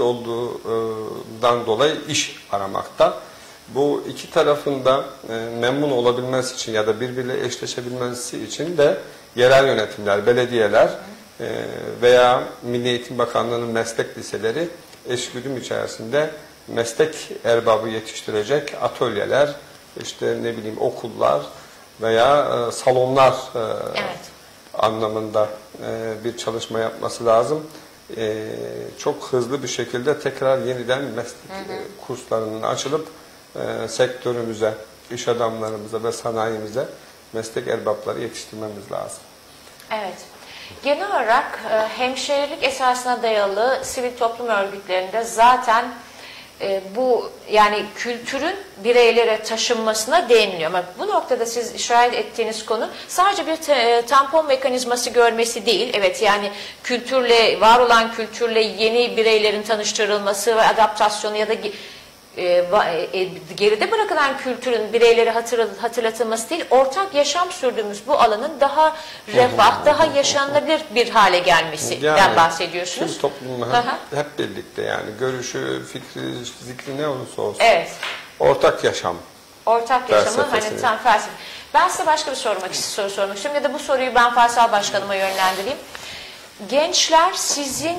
olduğundan dolayı iş aramakta. Bu iki tarafında e, memnun olabilmesi için ya da birbiriyle eşleşebilmesi için de yerel yönetimler, belediyeler e, veya Milli Eğitim Bakanlığı'nın meslek liseleri eşgüdüm içerisinde meslek erbabı yetiştirecek atölyeler, işte ne bileyim okullar veya e, salonlar e, Evet. anlamında e, bir çalışma yapması lazım. E, çok hızlı bir şekilde tekrar yeniden meslek hı hı. kurslarının açılıp e, sektörümüze, iş adamlarımıza ve sanayimize meslek erbapları yetiştirmemiz lazım. Evet. Genel olarak e, hemşehrilik esasına dayalı sivil toplum örgütlerinde zaten e, bu yani kültürün bireylere taşınmasına değiniliyor. Ama bu noktada siz işaret ettiğiniz konu sadece bir te, tampon mekanizması görmesi değil. Evet yani kültürle, var olan kültürle yeni bireylerin tanıştırılması ve adaptasyonu ya da e, e, geride bırakılan kültürün bireyleri hatır, hatırlatılması değil, ortak yaşam sürdüğümüz bu alanın daha refah, daha yaşanılabilir bir hale gelmesinden yani, bahsediyorsunuz. Tüm toplumla hep, hep birlikte yani görüşü, fikri, zikri ne olursa olsun. Evet. Ortak yaşam. Ortak yaşamı hani tam felsefe. Ben size başka bir sormak soru sormak istiyorum ya da bu soruyu ben Faysal Başkanıma yönlendireyim. Gençler sizin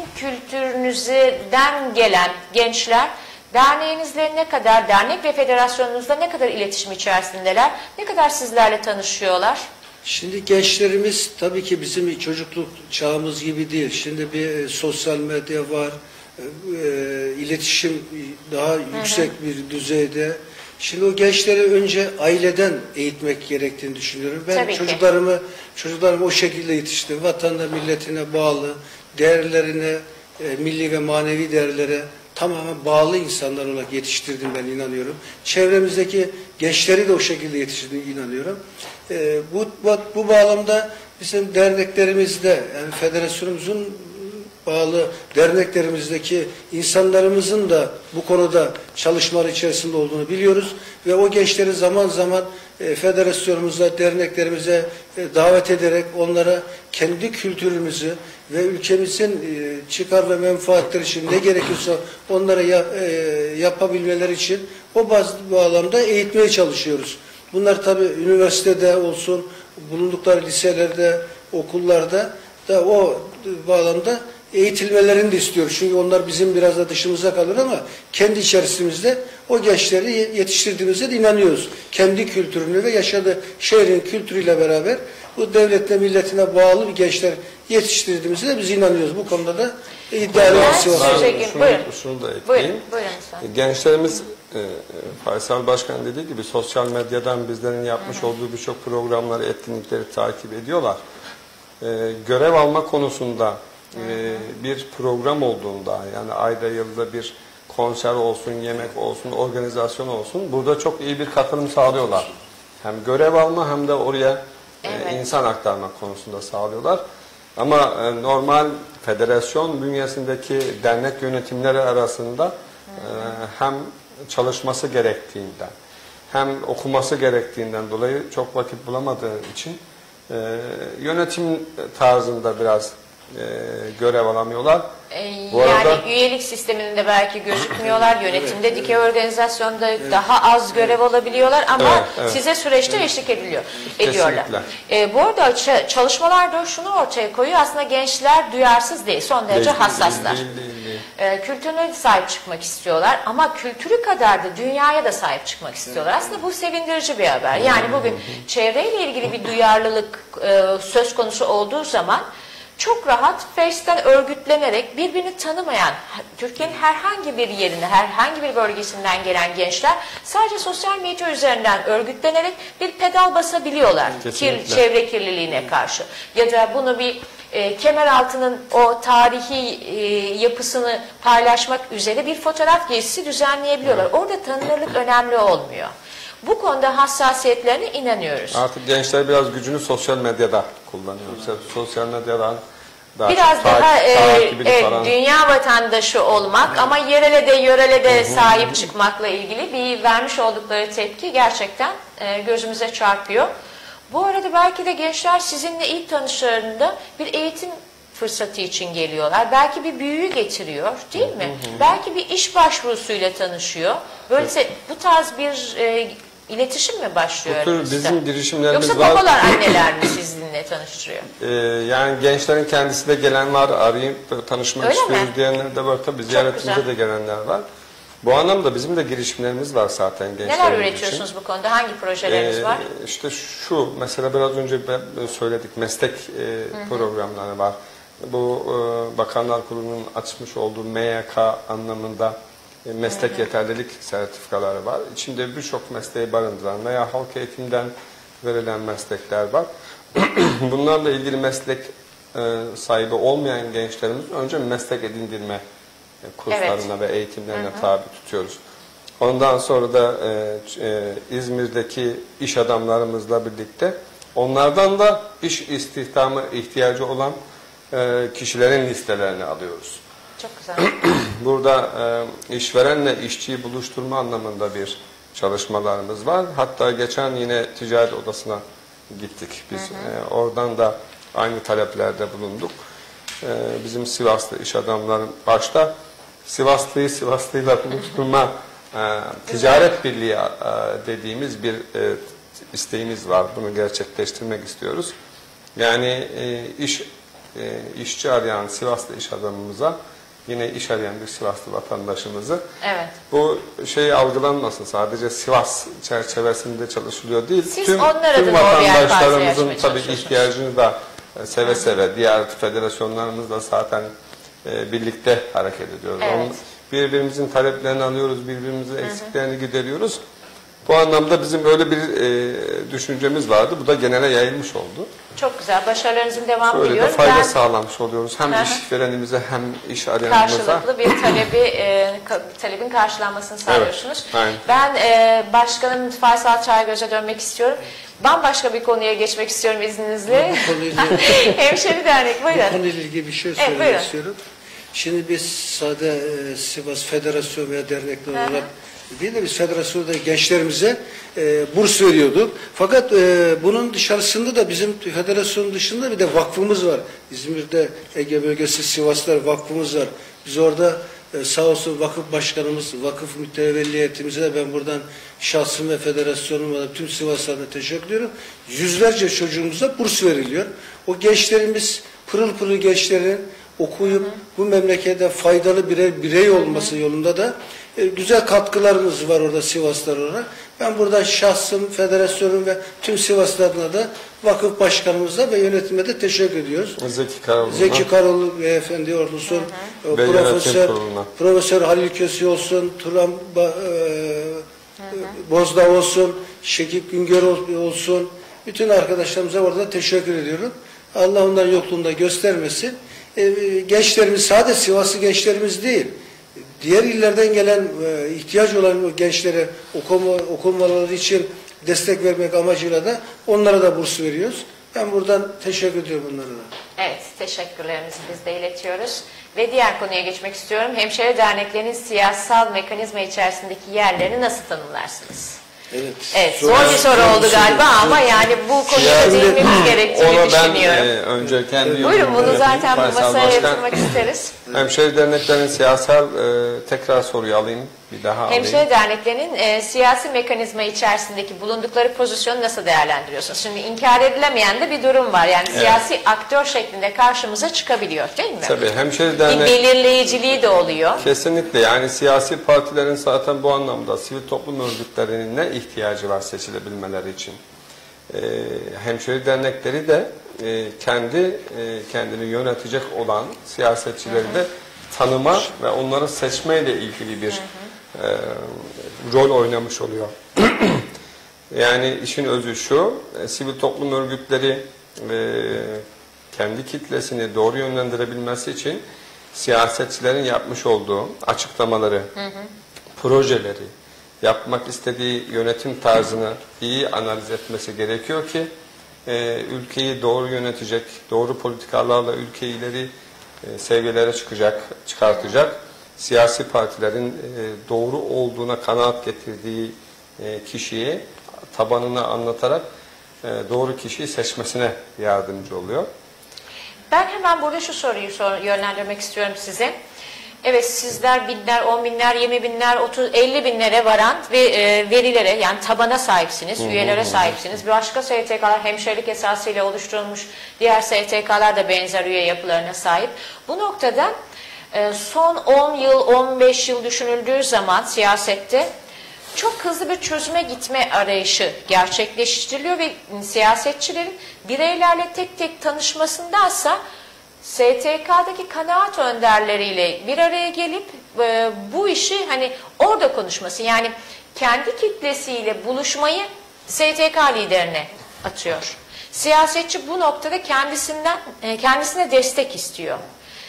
kültürünüzden gelen gençler derneğinizle ne kadar, dernek ve federasyonunuzla ne kadar iletişim içerisindeler? Ne kadar sizlerle tanışıyorlar? Şimdi gençlerimiz tabii ki bizim çocukluk çağımız gibi değil. Şimdi bir e, sosyal medya var, e, e, iletişim daha hı hı. yüksek bir düzeyde. Şimdi o gençleri önce aileden eğitmek gerektiğini düşünüyorum. Ben tabii çocuklarımı ki. çocuklarımı o şekilde yetiştirdim. Vatanına, milletine bağlı, değerlerine, e, milli ve manevi değerlere tamamen bağlı insanlar olarak yetiştirdim ben inanıyorum. Çevremizdeki gençleri de o şekilde yetiştirdiğine inanıyorum. Ee, bu, bu, bu bağlamda bizim derneklerimizde yani federasyonumuzun bağlı derneklerimizdeki insanlarımızın da bu konuda çalışmalar içerisinde olduğunu biliyoruz ve o gençleri zaman zaman e, federasyonumuza, derneklerimize e, davet ederek onlara kendi kültürümüzü ve ülkemizin e, çıkar ve menfaatleri için ne gerekiyorsa onlara ya, e, yapabilmeleri için o bazı bağlamda eğitmeye çalışıyoruz. Bunlar tabii üniversitede olsun, bulundukları liselerde, okullarda da o bağlamda eğitilmelerini de istiyoruz. Çünkü onlar bizim biraz da dışımıza kalır ama kendi içerisimizde o gençleri yetiştirdiğimize de inanıyoruz. Kendi kültürünü ve yaşadığı şehrin kültürüyle beraber bu devletle milletine bağlı bir gençler yetiştirdiğimize de biz inanıyoruz. Bu konuda da iddialı birisi var. Şunu, şunu da ekleyeyim. Buyurun, buyurun Gençlerimiz e, Faysal Başkan dediği gibi sosyal medyadan bizlerin yapmış hı hı. olduğu birçok programları, etkinlikleri takip ediyorlar. E, görev alma konusunda e, bir program olduğunda yani ayda yılda bir konser olsun, yemek olsun, organizasyon olsun burada çok iyi bir katılım sağlıyorlar. Hem görev alma hem de oraya evet. e, insan aktarma konusunda sağlıyorlar. Ama e, normal federasyon bünyesindeki dernek yönetimleri arasında e, hem çalışması gerektiğinden hem okuması gerektiğinden dolayı çok vakit bulamadığı için e, yönetim tarzında biraz e, görev alamıyorlar. Ee, Bu yani arada, üyelik sisteminde belki gözükmüyorlar, yönetimde, evet, dikey organizasyonda evet. daha az görev alabiliyorlar ama evet, evet. size süreçte evet. eşlik ediliyor, ediyorlar. Ee, bu arada çalışmalar da şunu ortaya koyuyor, aslında gençler duyarsız değil, son derece değil, hassaslar. Değil, değil, değil, değil. Ee, kültürüne sahip çıkmak istiyorlar ama kültürü kadar da dünyaya da sahip çıkmak istiyorlar. Aslında bu sevindirici bir haber. Yani bugün çevreyle ilgili bir duyarlılık e, söz konusu olduğu zaman çok rahat Face'ten örgütlenerek birbirini tanımayan, Türkiye'nin herhangi bir yerine, herhangi bir bölgesinden gelen gençler sadece sosyal medya üzerinden örgütlenerek bir pedal basabiliyorlar kir, çevre kirliliğine karşı. Ya da bunu bir e, Kemeraltı'nın o tarihi e, yapısını paylaşmak üzere bir fotoğraf gezisi düzenleyebiliyorlar. Evet. Orada tanınırlık önemli olmuyor. Bu konuda hassasiyetlerine inanıyoruz. Artık gençler biraz gücünü sosyal medyada kullanıyor. Sosyal medyadan daha biraz daha e, e, dünya vatandaşı olmak, evet, ama yerele de yörele de sahip çıkmakla ilgili bir vermiş oldukları tepki gerçekten e, gözümüze çarpıyor. Bu arada belki de gençler sizinle ilk tanışlarında bir eğitim fırsatı için geliyorlar. Belki bir büyüyü getiriyor, değil mi? Hı hı. Belki bir iş başvurusuyla tanışıyor. Böylece evet, bu tarz bir e, iletişim mi başlıyor? Bu tür bizim girişimlerimiz Yoksa var. Yoksa babalar, anneler mi sizinle tanıştırıyor? Ee, yani gençlerin kendisi de gelen var, arayıp tanışmak Öyle istiyoruz mi? diyenler de var. Tabii ziyaretimize de gelenler var. Bu anlamda bizim de girişimlerimiz var zaten gençlerimiz için. Neler üretiyorsunuz bu konuda? Hangi projeleriniz ee, var? İşte şu, mesela biraz önce söyledik, meslek e, programları var. Bu e, Bakanlar Kurulu'nun açmış olduğu M Y K anlamında e, meslek hı hı. yeterlilik sertifikaları var. İçinde birçok mesleği barındıran veya halk eğitimden verilen meslekler var. Bunlarla ilgili meslek e, sahibi olmayan gençlerimiz önce meslek edindirme e, kurslarına evet. ve eğitimlerine hı hı. tabi tutuyoruz. Ondan sonra da e, e, İzmir'deki iş adamlarımızla birlikte onlardan da iş istihdamı ihtiyacı olan e, kişilerin listelerini alıyoruz. Çok güzel. Burada e, işverenle işçiyi buluşturma anlamında bir çalışmalarımız var. Hatta geçen yine ticaret odasına gittik. Biz hı hı. E, oradan da aynı taleplerde bulunduk. E, bizim Sivaslı iş adamların başta Sivaslı'yı Sivaslı'yla buluşturma e, ticaret birliği e, dediğimiz bir e, isteğimiz var. Bunu gerçekleştirmek istiyoruz. Yani e, iş e, işçi arayan Sivaslı iş adamımıza yine iş arayan bir Sivaslı vatandaşımızı evet. bu şey algılanmasın, sadece Sivas çerçevesinde çalışılıyor değil. Siz tüm tüm vatandaşlarımızın tabii ihtiyacını da seve seve diğer federasyonlarımızla zaten e, birlikte hareket ediyoruz. Evet. Onun, birbirimizin taleplerini alıyoruz, birbirimizin eksiklerini gideriyoruz. Bu anlamda bizim böyle bir e, düşüncemiz vardı. Bu da genele yayılmış oldu. Çok güzel. Başarılarınızın devamı diliyorum. diliyoruz. Böyle de fayda ben... sağlamış oluyoruz. Hem Hı-hı. işverenimize hem iş arayanımıza. Karşılıklı bir talebi, e, talebin karşılanmasını sağlıyorsunuz. Evet, aynen. Ben e, Başkanım Faysal Çaygöz'e dönmek istiyorum. Bambaşka bir konuya geçmek istiyorum izninizle. Hemşeri Dernek, buyurun. Bu konuyla ilgili bir şey söylemek evet, istiyorum. Şimdi biz sade e, Sivas Federasyon veya dernekler olarak değil de biz federasyonda gençlerimize e, burs veriyorduk. Fakat e, bunun dışarısında da bizim federasyonun dışında bir de vakfımız var. İzmir'de Ege Bölgesi Sivaslar vakfımız var. Biz orada e, sağ olsun vakıf başkanımız, vakıf mütevelliyetimize de ben buradan şahsım ve federasyonuma tüm Sivaslar'a teşekkür ediyorum. Yüzlerce çocuğumuza burs veriliyor. O gençlerimiz, pırıl pırıl gençlerin okuyup hı hı. bu memlekete faydalı birey, birey olması hı hı. yolunda da e, güzel katkılarımız var orada Sivaslar olarak. Ben burada şahsım, federasyonum ve tüm Sivaslarına da vakıf başkanımıza ve yönetime de teşekkür ediyoruz. Zeki Karaoğlu. Zeki Karaoğlu beyefendi olsun, hı hı. Profesör, Profesör Halil Köse olsun, Turan e, hı hı. Bozdağ olsun, Şekip Güngör olsun. Bütün arkadaşlarımıza orada teşekkür ediyorum. Allah onların yokluğunda göstermesin. Ee, gençlerimiz, sadece Sivaslı gençlerimiz değil, diğer illerden gelen e, ihtiyaç olan gençlere okuma, okumaları için destek vermek amacıyla da onlara da burs veriyoruz. Ben buradan teşekkür ediyorum onlara da. Evet, teşekkürlerimizi biz de iletiyoruz. Ve diğer konuya geçmek istiyorum. Hemşire derneklerinin siyasal mekanizma içerisindeki yerlerini nasıl tanımlarsınız? Evet. Evet, zor bir soru oldu galiba ama yani bu konuya değinmemiz gerektiğini ona ben, düşünüyorum. E, önce kendi Buyurun, bunu zaten bu masaya yatırmak isteriz. Hemşire derneklerinin siyasal e, tekrar soruyu alayım. Bir daha alayım. Hemşire derneklerinin e, siyasi mekanizma içerisindeki bulundukları pozisyonu nasıl değerlendiriyorsunuz? Şimdi inkar edilemeyen de bir durum var. Yani evet. siyasi aktör şeklinde karşımıza çıkabiliyor, değil mi? Tabii. Hemşire dernek... Bir belirleyiciliği de oluyor. Kesinlikle. Yani siyasi partilerin zaten bu anlamda sivil toplum örgütlerinin ne ihtiyacı var seçilebilmeleri için? e, hemşire dernekleri de e, kendi e, kendini yönetecek olan siyasetçileri de tanıma ve onları seçmeyle ilgili bir e, rol oynamış oluyor. Yani işin özü şu, e, sivil toplum örgütleri e, kendi kitlesini doğru yönlendirebilmesi için siyasetçilerin yapmış olduğu açıklamaları, hı hı. projeleri, yapmak istediği yönetim tarzını iyi analiz etmesi gerekiyor ki e, ülkeyi doğru yönetecek, doğru politikalarla ülkeyi ileri e, seviyelere çıkacak, çıkartacak siyasi partilerin e, doğru olduğuna kanaat getirdiği e, kişiyi tabanını anlatarak e, doğru kişiyi seçmesine yardımcı oluyor. Ben hemen burada şu soruyu sor, yönlendirmek istiyorum size. Evet, sizler binler, on binler, yirmi binler, otuz, elli binlere varan ve e, verilere, yani tabana sahipsiniz, üyelere sahipsiniz. Başka S T K'lar hemşirelik esasıyla oluşturulmuş, diğer S T K'lar da benzer üye yapılarına sahip. Bu noktada e, son on yıl, on beş yıl düşünüldüğü zaman siyasette çok hızlı bir çözüme gitme arayışı gerçekleştiriliyor ve siyasetçilerin bireylerle tek tek tanışmasındansa S T K'daki kanaat önderleriyle bir araya gelip e, bu işi hani orada konuşması, yani kendi kitlesiyle buluşmayı S T K liderine atıyor. Siyasetçi bu noktada kendisinden e, kendisine destek istiyor.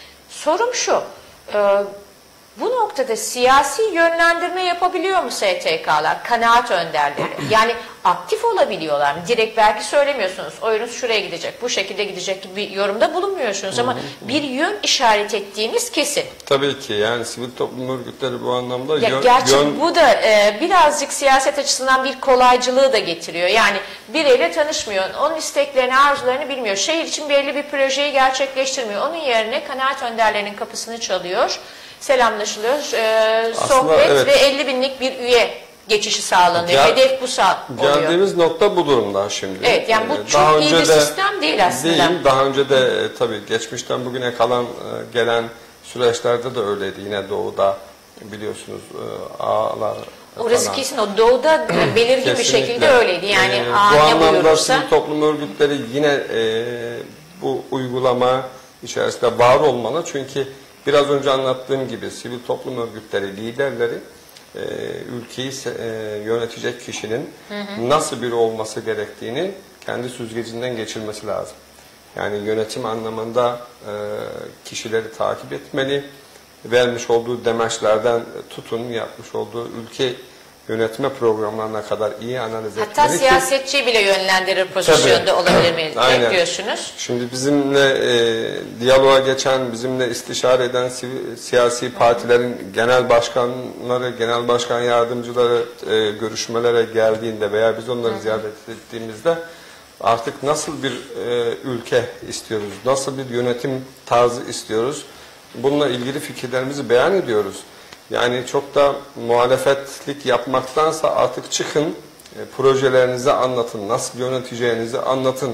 Sorum şu, e, bu noktada siyasi yönlendirme yapabiliyor mu S T K'lar, kanaat önderleri? Yani aktif olabiliyorlar mı? Direkt belki söylemiyorsunuz, oyunuz şuraya gidecek, bu şekilde gidecek gibi bir yorumda bulunmuyorsunuz ama bir yön işaret ettiğiniz kesin. Tabii ki, yani sivil toplum örgütleri bu anlamda ya yön... Gerçi yön... bu da e, birazcık siyaset açısından bir kolaycılığı da getiriyor. Yani bireyle tanışmıyor, onun isteklerini, arzularını bilmiyor. Şehir için belli bir projeyi gerçekleştirmiyor. Onun yerine kanaat önderlerinin kapısını çalıyor. Selamlaşılıyor, e, sohbet evet. ve elli binlik bir üye geçişi sağlanıyor. Gel, Hedef bu sağ oluyor. Geldiğimiz nokta bu durumda şimdi. Evet, yani bu ee, çok daha iyi önce bir de, sistem değil aslında. Değil, daha önce de e, tabii geçmişten bugüne kalan e, gelen süreçlerde de öyleydi. Yine doğuda biliyorsunuz e, ağalar. Orası falan. kesin, o doğuda belirgin bir şekilde öyleydi. Yani ee, ağ bu ne anlamda buyurursa. sivil toplum örgütleri yine e, bu uygulama içerisinde var olmalı. Çünkü biraz önce anlattığım gibi sivil toplum örgütleri liderleri e, ülkeyi e, yönetecek kişinin hı hı. nasıl biri olması gerektiğini kendi süzgecinden geçirmesi lazım. Yani yönetim anlamında e, kişileri takip etmeli, vermiş olduğu demeçlerden tutun yapmış olduğu ülke yönetme programlarına kadar iyi analiz etmeli. Hatta siyasetçi bile yönlendirir pozisyonda olabilir mi diyorsunuz? Şimdi bizimle e, diyaloğa geçen, bizimle istişare eden sivil, siyasi partilerin genel başkanları, genel başkan yardımcıları e, görüşmelere geldiğinde veya biz onları Hı -hı. ziyaret ettiğimizde artık nasıl bir e, ülke istiyoruz, nasıl bir yönetim tarzı istiyoruz, bununla ilgili fikirlerimizi beyan ediyoruz. Yani çok da muhalefetlik yapmaktansa artık çıkın, e, projelerinizi anlatın, nasıl yöneteceğinizi anlatın.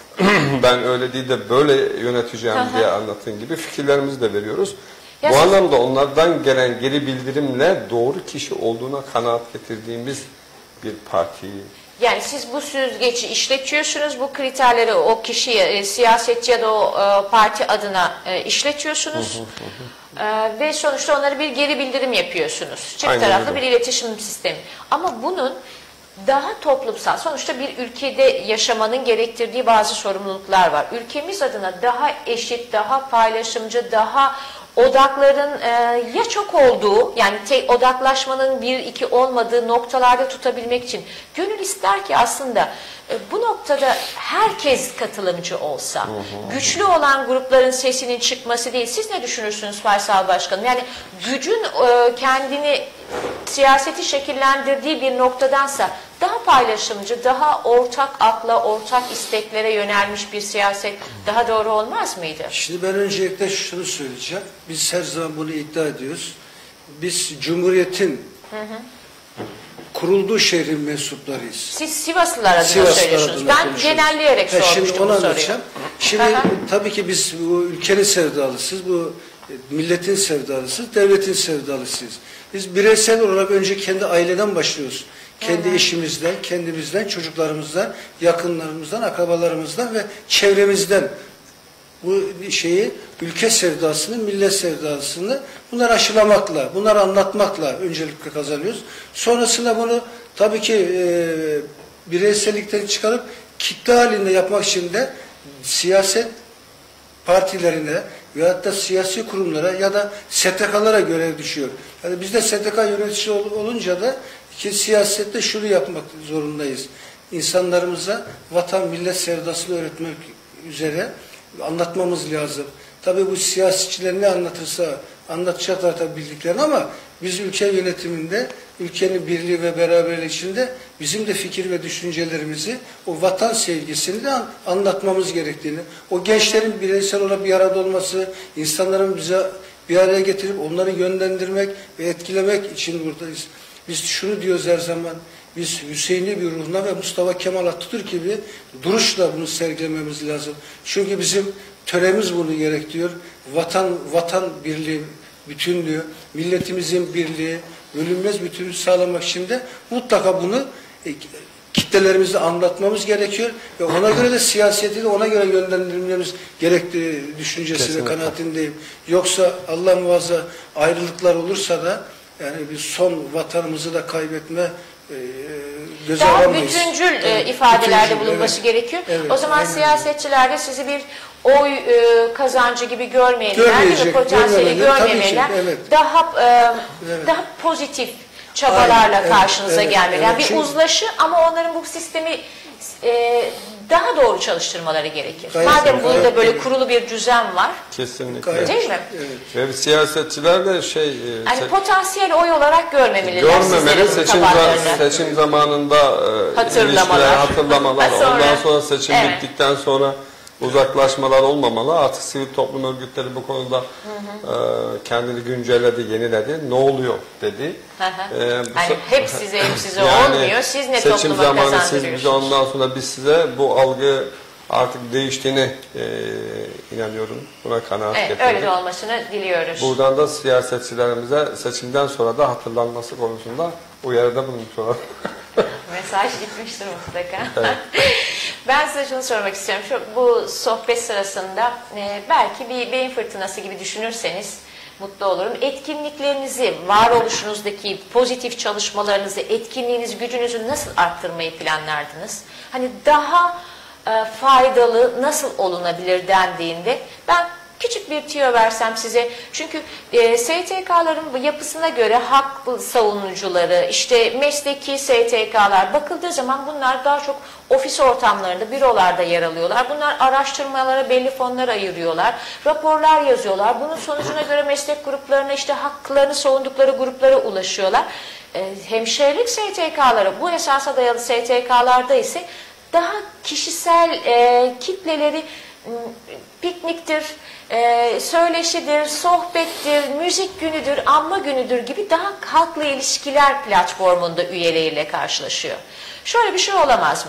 Ben öyle değil de böyle yöneteceğim diye anlatın gibi fikirlerimizi de veriyoruz. Ya Bu siz... anlamda onlardan gelen geri bildirimle doğru kişi olduğuna kanaat getirdiğimiz bir partiyi. Yani siz bu süzgeci işletiyorsunuz, bu kriterleri o kişiye, e, siyasetçi ya da o e, parti adına e, işletiyorsunuz. Hı hı hı. E, ve sonuçta onlara bir geri bildirim yapıyorsunuz. Çift Aynen taraflı öyle. bir iletişim sistemi. Ama bunun daha toplumsal, sonuçta bir ülkede yaşamanın gerektirdiği bazı sorumluluklar var. Ülkemiz adına daha eşit, daha paylaşımcı, daha odakların e, ya çok olduğu, yani tek odaklaşmanın bir iki olmadığı noktalarda tutabilmek için gönül ister ki aslında e, bu noktada herkes katılımcı olsa, hı hı. güçlü olan grupların sesinin çıkması değil. Siz ne düşünürsünüz Faysal Başkanım? Yani gücün e, kendini siyaseti şekillendirdiği bir noktadansa daha paylaşımcı, daha ortak akla, ortak isteklere yönelmiş bir siyaset daha doğru olmaz mıydı? Şimdi ben öncelikle şunu söyleyeceğim. Biz her zaman bunu iddia ediyoruz. Biz Cumhuriyet'in hı hı. kurulduğu şehrin mensuplarıyız. Siz Sivaslılar adına Sivaslılar söylüyorsunuz. Adına ben genelleyerek ha, sormuştum şimdi onu bu soruyu. anlatacağım. Şimdi Aha. tabii ki biz bu ülkenin sevdalısıyız. Bu milletin sevdalısıyız, devletin sevdalısıyız. Biz bireysel olarak önce kendi aileden başlıyoruz. Kendi eşimizden, kendimizden, çocuklarımızdan, yakınlarımızdan, akrabalarımızdan ve çevremizden bu şeyi, ülke sevdasını, millet sevdasını bunları aşılamakla, bunları anlatmakla öncelikle kazanıyoruz. Sonrasında bunu tabii ki e, bireysellikten çıkarıp kitle halinde yapmak için de siyaset partilerine veyahut da siyasi kurumlara ya da S T K'lara görev düşüyor. Yani biz de S T K yöneticisi ol, olunca da ki siyasette şunu yapmak zorundayız. İnsanlarımıza vatan millet sevdasını öğretmek üzere anlatmamız lazım. Tabii bu siyasetçiler ne anlatırsa anlatacaklar tabii bildiklerini ama biz ülke yönetiminde ülkenin birliği ve beraberliği içinde bizim de fikir ve düşüncelerimizi, o vatan sevgisini de anlatmamız gerektiğini, o gençlerin bireysel olarak bir arada olması, insanların bize bir araya getirip onları yönlendirmek ve etkilemek için buradayız. Biz şunu diyoruz her zaman, biz Hüseyinli bir ruhuna ve Mustafa Kemal Atatürk gibi duruşla bunu sergilememiz lazım. Çünkü bizim töremiz bunu gerektiriyor. Vatan, vatan birliği, bütünlüğü, milletimizin birliği, bölünmez bütünlüğü sağlamak için de mutlaka bunu e, kitlelerimize anlatmamız gerekiyor ve ona göre de siyaseti de ona göre yönlendirmemiz gerektiği düşüncesi ve kanaatindeyim. Yoksa Allah muhafaza ayrılıklar olursa da yani bir son vatanımızı da kaybetme e, göze daha alamayız. bütüncül e, evet, ifadelerde bütüncül, bulunması evet. gerekiyor. Evet, o zaman aynen. siyasetçiler de sizi bir oy e, kazancı gibi görmeyeliler değil mi? Potansiyeli görmemeliler. Evet. Daha e, evet. daha pozitif çabalarla Aynen, karşınıza evet, gelmeli. Yani evet, bir çünkü, uzlaşı ama onların bu sistemi e, daha doğru çalıştırmaları gerekir. Gayet Madem gayet burada böyle tabii. kurulu bir düzen var. Kesinlikle. Gayet, Değil mi? evet. Ve siyasetçiler de şey... Hani se potansiyel oy olarak görmemeliler. görmemeli, seçim, tabanlarını. seçim zamanında e, Hatırlamalar. ilişkiler, hatırlamalar, Sonra, ondan sonra seçim evet. bittikten sonra uzaklaşmalar olmamalı. Artık sivil toplum örgütleri bu konuda hı hı. E, kendini güncelledi, yeniledi. Ne oluyor dedi. Hı hı. E, yani hep size hep size yani olmuyor. Siz ne seçim topluma zamanı kazandırıyorsunuz? siz bize, ondan sonra biz size, bu algı artık değiştiğine e, inanıyorum. Buna kanaat Evet, getirdim. öyle de olmasını diliyoruz. Buradan da siyasetçilerimize seçimden sonra da hatırlanması konusunda uyarıda bulunmuş olalım. Mesaj gitmiştir mutlaka. Evet. Ben size şunu sormak istiyorum. Şu, bu sohbet sırasında e, belki bir beyin fırtınası gibi düşünürseniz mutlu olurum. Etkinliklerinizi, varoluşunuzdaki pozitif çalışmalarınızı, etkinliğinizi, gücünüzü nasıl arttırmayı planlardınız? Hani daha e, faydalı nasıl olunabilir dendiğinde ben küçük bir tüyo versem size. Çünkü e, S T K'ların yapısına göre hak savunucuları, işte mesleki S T K'lar bakıldığı zaman bunlar daha çok ofis ortamlarında, bürolarda yer alıyorlar. Bunlar araştırmalara belli fonlar ayırıyorlar. Raporlar yazıyorlar. Bunun sonucuna göre meslek gruplarına, işte haklarını savundukları gruplara ulaşıyorlar. E, hemşirelik S T K'ları, bu esasa dayalı S T K'larda ise daha kişisel e, kitleleri pikniktir, e, söyleşidir, sohbettir, müzik günüdür, anma günüdür gibi daha halkla ilişkiler platformunda üyeleriyle karşılaşıyor. Şöyle bir şey olamaz mı?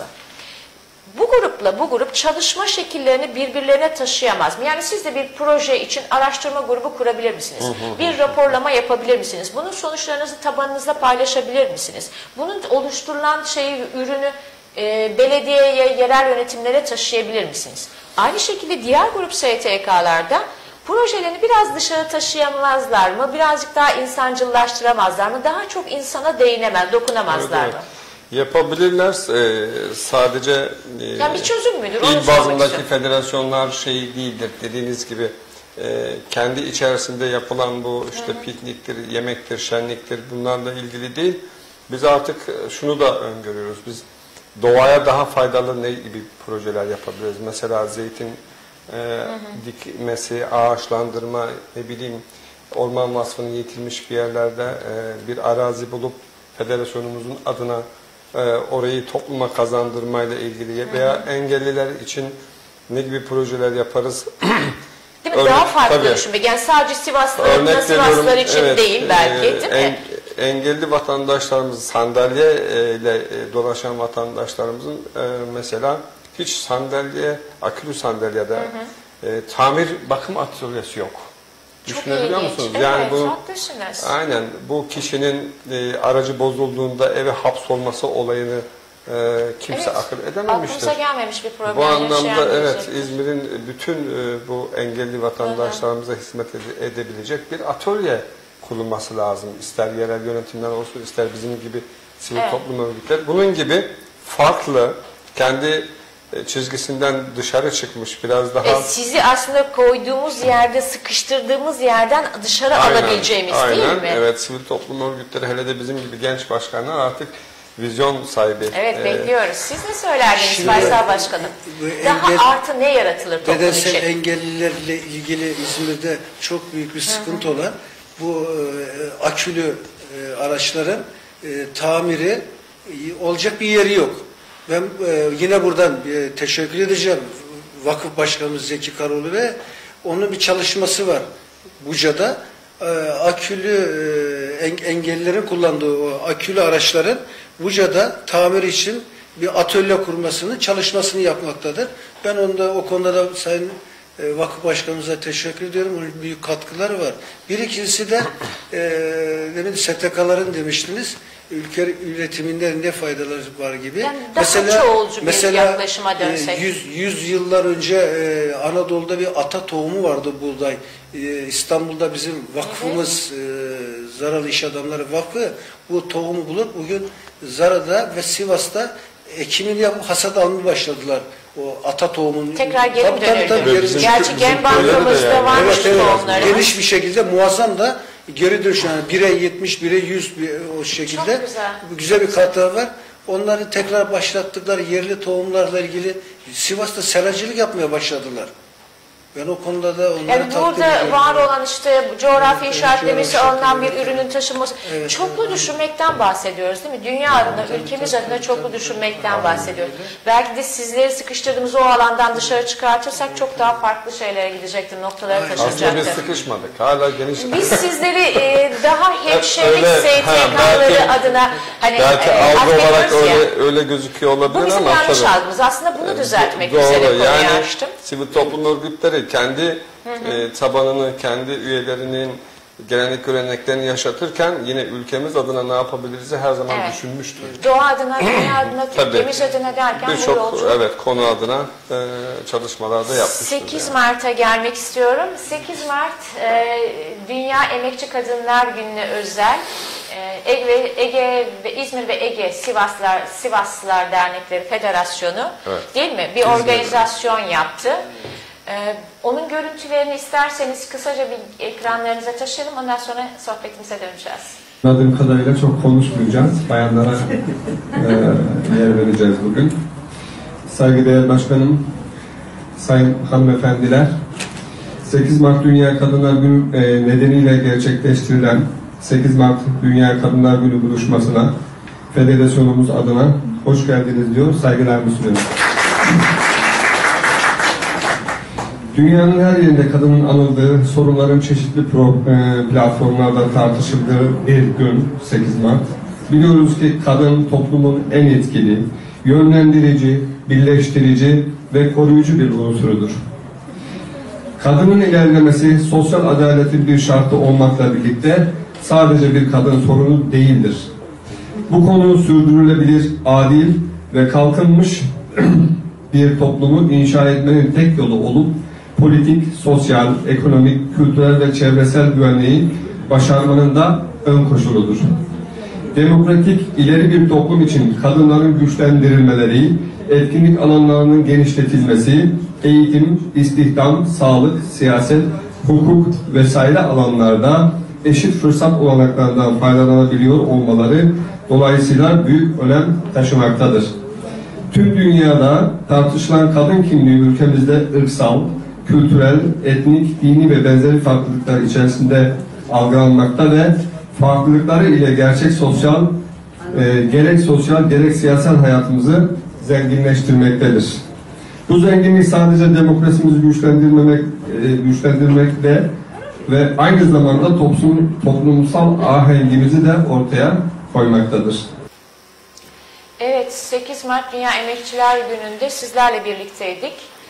Bu grupla bu grup çalışma şekillerini birbirlerine taşıyamaz mı? Yani siz de bir proje için araştırma grubu kurabilir misiniz? Bir raporlama yapabilir misiniz? Bunun sonuçlarınızı tabanınızda paylaşabilir misiniz? Bunun oluşturulan şeyi, ürünü e, belediyeye, yerel yönetimlere taşıyabilir misiniz? Aynı şekilde diğer grup S T K'larda projelerini biraz dışarı taşıyamazlar mı? Birazcık daha insancıllaştıramazlar mı? Daha çok insana değinemez, dokunamazlar Evet, mı? evet. Yapabilirler. Ee, sadece e, Yani bir çözüm müdür? Onu il sormak bazındaki istiyorum. federasyonlar şey değildir. Dediğiniz gibi e, kendi içerisinde yapılan bu işte hı hı. pikniktir, yemektir, şenliktir, bunlarla ilgili değil. Biz artık şunu da öngörüyoruz. Biz doğaya daha faydalı ne gibi projeler yapabiliriz? Mesela zeytin e, hı hı. dikmesi, ağaçlandırma, ne bileyim orman vasfını yitirmiş bir yerlerde e, bir arazi bulup federasyonumuzun adına e, orayı topluma kazandırmayla ilgili hı hı. veya engelliler için ne gibi projeler yaparız? Değil mi? Örnek, daha farklı düşünmek. Yani sadece Sivaslılar, Sivaslılar için evet, değil belki, e, değil en, mi? Engelli vatandaşlarımız, sandalye ile dolaşan vatandaşlarımızın e, mesela hiç sandalye, akülü sandalyede hı hı. E, tamir bakım atölyesi yok. Çok Düşünebiliyor ilginç. musunuz? Evet, Yani bu haklısınız. aynen bu kişinin e, aracı bozulduğunda eve hapsolması olayını e, kimse Evet, akıl edememiştir. aklımıza gelmemiş bir problem Bu anlamda yaşayan evet bilecektir. İzmir'in bütün e, bu engelli vatandaşlarımıza hizmet ede- edebilecek bir atölye kurulması lazım. İster yerel yönetimler olsun, ister bizim gibi sivil Evet. toplum örgütleri. Bunun gibi farklı, kendi e, çizgisinden dışarı çıkmış biraz daha... E, sizi aslında koyduğumuz yerde, sıkıştırdığımız yerden dışarı Aynen, alabileceğimiz aynen. değil mi? Evet, sivil toplum örgütleri hele de bizim gibi genç başkanlar artık vizyon sahibi. Evet, Ee, bekliyoruz. Siz ne söylerdiniz Şimdi- Faysal Başkanım? Bu Daha engel- artı ne yaratılır toplum Bedensel için? engellilerle ilgili İzmir'de çok büyük bir sıkıntı olan bu e, akülü e, araçların e, tamiri e, olacak bir yeri yok. Ben e, yine buradan e, teşekkür edeceğim Vakıf Başkanımız Zeki Karaoğlu ve onun bir çalışması var Buca'da. E, akülü e, en, engellilerin kullandığı o akülü araçların Buca'da tamir için bir atölye kurmasını, çalışmasını yapmaktadır. Ben onda o konuda da Sayın e, Vakıf Başkanımıza teşekkür ediyorum. Onun büyük katkıları var. Bir ikincisi de e, demin S T K'ların demiştiniz. Ülke üretiminde ne faydaları var gibi. Yani daha çoğulcu bir yaklaşıma dönsek. E, yüz, yüz yıllar önce e, Anadolu'da bir ata tohumu vardı buğday. E, İstanbul'da bizim vakfımız e, Zaralı İş Adamları Vakfı bu tohumu bulup bugün Zara'da ve Sivas'ta ekimini yapıp hasat almaya başladılar. O ata tohumunun. Tekrar geri Tabii, tabii, tabii, dönüldü. geri- Gerçi bizim gen köyde de bankamızda yani. varmış Evet, evet. tohumlarımız. Geniş bir şekilde muazzam da geri dönüş yani bire yetmiş, bire yüz bir, o şekilde Çok güzel. güzel bir katkılar var. Onları tekrar başlattıkları yerli tohumlarla ilgili Sivas'ta seracılık yapmaya başladılar. Ben o konuda da onları Yani takdir burada ediyorum. var olan işte coğrafi Evet, işaretlemesi coğrafi alınan bir işaretlemesi. ürünün taşınması. Evet, Çoklu evet. düşünmekten bahsediyoruz değil mi? Dünya adına, ülkemiz adına çoklu düşünmekten bahsediyoruz. Belki de sizleri sıkıştırdığımız o alandan dışarı çıkartırsak çok daha farklı şeylere gidecektir, noktalara Aynen. Aslında biz taşınacaktır. sıkışmadık. Hala geniş. Biz sizleri e, daha hemşehrilik Öyle, S ha, T K'ları belki- adına hani Belki e, algı olarak affediyoruz ya. öyle öyle gözüküyor olabilir Bu bizim ama yanlış tabii. algımız. Aslında bunu düzeltmek Doğru. üzere konuyu Yani açtım. sivil toplum örgütleri kendi e, tabanını, kendi üyelerinin gelenek göreneklerini yaşatırken yine ülkemiz adına ne yapabiliriz her zaman Evet. düşünmüştür. Doğa adına, dünya adına, Tabii. Türkiye'miz adına derken bu Birçok yolculuk. evet konu adına e, çalışmalarda yapmıştır. sekiz yani. Mart'a gelmek istiyorum. sekiz Mart e, Dünya Emekçi Kadınlar Günü'ne özel e, Ege, Ege ve İzmir ve Ege Sivaslılar Sivaslılar Dernekleri Federasyonu Evet. değil mi? Bir İzmir'de. organizasyon yaptı. E, onun görüntülerini isterseniz kısaca bir ekranlarınıza taşıyalım. Ondan sonra sohbetimize döneceğiz. Anladığım kadarıyla çok konuşmayacağız. Bayanlara e, yer vereceğiz bugün. Saygıdeğer Başkanım, sayın hanımefendiler, sekiz Mart Dünya Kadınlar Günü e, nedeniyle gerçekleştirilen sekiz Mart Dünya Kadınlar Günü buluşmasına federasyonumuz adına hoş geldiniz diyor, saygılarımı sunuyorum. Dünyanın her yerinde kadının anıldığı, sorunların çeşitli pro, e, platformlarda tartışıldığı bir gün sekiz Mart. Biliyoruz ki kadın toplumun en etkili, yönlendirici, birleştirici ve koruyucu bir unsurudur. Kadının ilerlemesi sosyal adaletin bir şartı olmakla birlikte sadece bir kadın sorunu değildir. Bu konu sürdürülebilir, adil ve kalkınmış bir toplumu inşa etmenin tek yolu olup politik, sosyal, ekonomik, kültürel ve çevresel güvenliği başarmanın da ön koşuludur. Demokratik, ileri bir toplum için kadınların güçlendirilmeleri, etkinlik alanlarının genişletilmesi, eğitim, istihdam, sağlık, siyaset, hukuk vesaire alanlarda eşit fırsat olanaklarından faydalanabiliyor olmaları dolayısıyla büyük önem taşımaktadır. Tüm dünyada tartışılan kadın kimliği ülkemizde ırksal, kültürel, etnik, dini ve benzeri farklılıklar içerisinde algılanmakta ve farklılıkları ile gerçek sosyal, e, gerek sosyal gerek siyasal hayatımızı zenginleştirmektedir. Bu zenginlik sadece demokrasimizi güçlendirmemek, e, güçlendirmekte ve aynı zamanda toplum, toplumsal ahengimizi de ortaya koymaktadır. Evet, sekiz Mart Dünya Emekçiler Günü'nde sizlerle birlikteydik.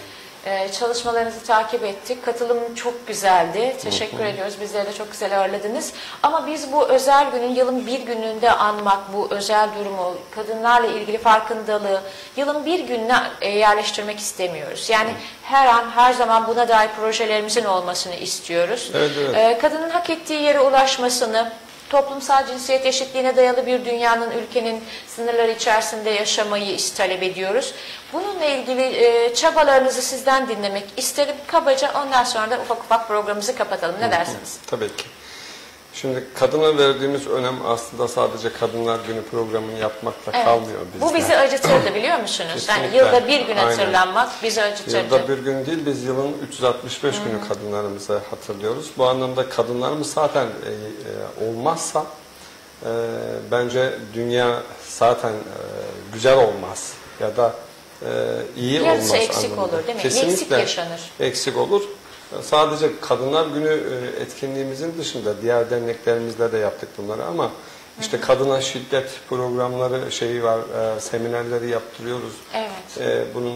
Ee, çalışmalarınızı takip ettik. Katılım çok güzeldi. Teşekkür ediyoruz. Bizleri de çok güzel ağırladınız. Ama biz bu özel günün yılın bir gününde anmak, bu özel durumu, kadınlarla ilgili farkındalığı yılın bir gününe e, yerleştirmek istemiyoruz. Yani her an, her zaman buna dair projelerimizin olmasını istiyoruz. Evet, evet. Ee, kadının hak ettiği yere ulaşmasını, toplumsal cinsiyet eşitliğine dayalı bir dünyanın, ülkenin sınırları içerisinde yaşamayı talep ediyoruz. Bununla ilgili e, çabalarınızı sizden dinlemek isterim. Kabaca ondan sonra da ufak ufak programımızı kapatalım. Ne dersiniz? Tabii ki. Şimdi kadına verdiğimiz önem aslında sadece Kadınlar Günü programını yapmakla Evet. kalmıyor bizde. Bu bizi acıtırdı biliyor musunuz? Yani Kesinlikle. yılda bir gün Aynen. hatırlanmak bizi acıtırdı. Yılda bir gün değil, biz yılın üç yüz altmış beş günü kadınlarımızı hatırlıyoruz. Bu anlamda kadınlarımız zaten e, e, olmazsa e, bence dünya zaten e, güzel olmaz ya da e, iyi Yarısı olmaz eksik anlamında. olur, değil mi? Kesinlikle Eksik yaşanır. Eksik olur. Sadece Kadınlar Günü e, etkinliğimizin dışında diğer derneklerimizle de yaptık bunları ama işte kadına şiddet programları şeyi var, e, seminerleri yaptırıyoruz. Evet. E, bunun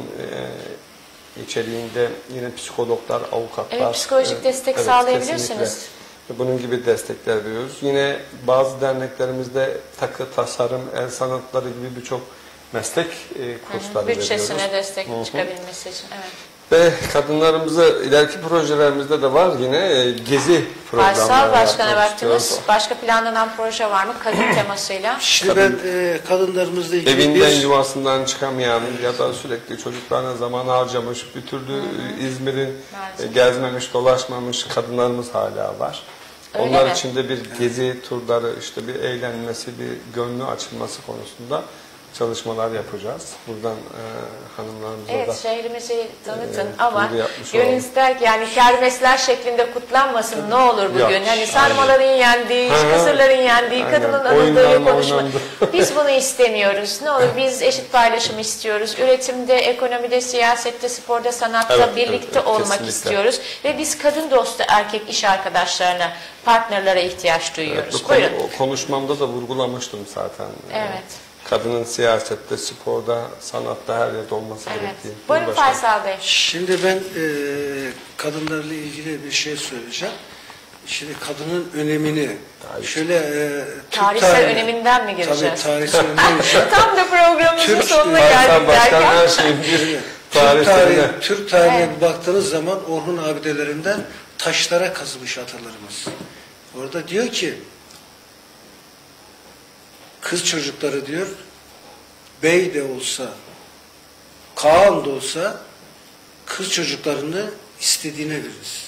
e, içeriğinde yine psikologlar, avukatlar. Evet, psikolojik e, destek evet, sağlayabilirsiniz. kesinlikle. Bunun gibi destekler veriyoruz. Yine bazı derneklerimizde takı, tasarım, el sanatları gibi birçok meslek e, kursları veriyoruz. Bütçesine destek Hı hı. çıkabilmesi için. Evet. Ve kadınlarımızı ileriki projelerimizde de var yine e, gezi programları. Faysal Başkan'a yapmak baktınız. istiyoruz. Başka planlanan proje var mı? Kadın temasıyla. Şimdi ben e, kadınlarımızla ilgili Evinden bir... yuvasından çıkamayan ya da sürekli çocuklarına zaman harcamış, bir türlü e, İzmir'i e, Maalesef. gezmemiş, dolaşmamış kadınlarımız hala var. Öyle Onlar mi? için de bir gezi turları, işte bir eğlenmesi, bir gönlü açılması konusunda çalışmalar yapacağız. Buradan e, hanımlarımıza Evet, da şehrimizi tanıtın Evet, ama bunu yapmış gönül olalım. ister ki yani kermesler şeklinde kutlanmasın ne olur bugün. Yok, Hani sarmaların yendiği, Ha, ha. kısırların yendiği, Aynen. kadının anıldığı Oyunlar bir konuşma. oynandı. Biz bunu istemiyoruz. Ne olur biz eşit paylaşım istiyoruz. Üretimde, ekonomide, siyasette, sporda, sanatta Evet, birlikte evet, olmak kesinlikle. istiyoruz. Ve biz kadın dostu erkek iş arkadaşlarına, partnerlere ihtiyaç duyuyoruz. Evet, bu konu- Buyurun. o konuşmamda da vurgulamıştım zaten. Evet. Kadının siyasette, sporda, sanatta her yerde olması Evet. gerektiği. Buyurun Cumhurbaşkanı. Faysal Bey. Şimdi ben e, kadınlarla ilgili bir şey söyleyeceğim. Şimdi kadının önemini Tabii. şöyle e, Türk Tarihsel tarihi- öneminden mi gireceğiz? Tabii tarihsel önemi. Tam da programımızın Türk- sonuna Faysal geldik Başkan derken. her şeyin bir Türk, tarihlerine. tarihi, Türk tarihine Evet. bir baktığınız zaman Orhun abidelerinden taşlara kazımış atalarımız. Orada diyor ki kız çocukları diyor bey de olsa Kaan da olsa kız çocuklarını istediğine veririz.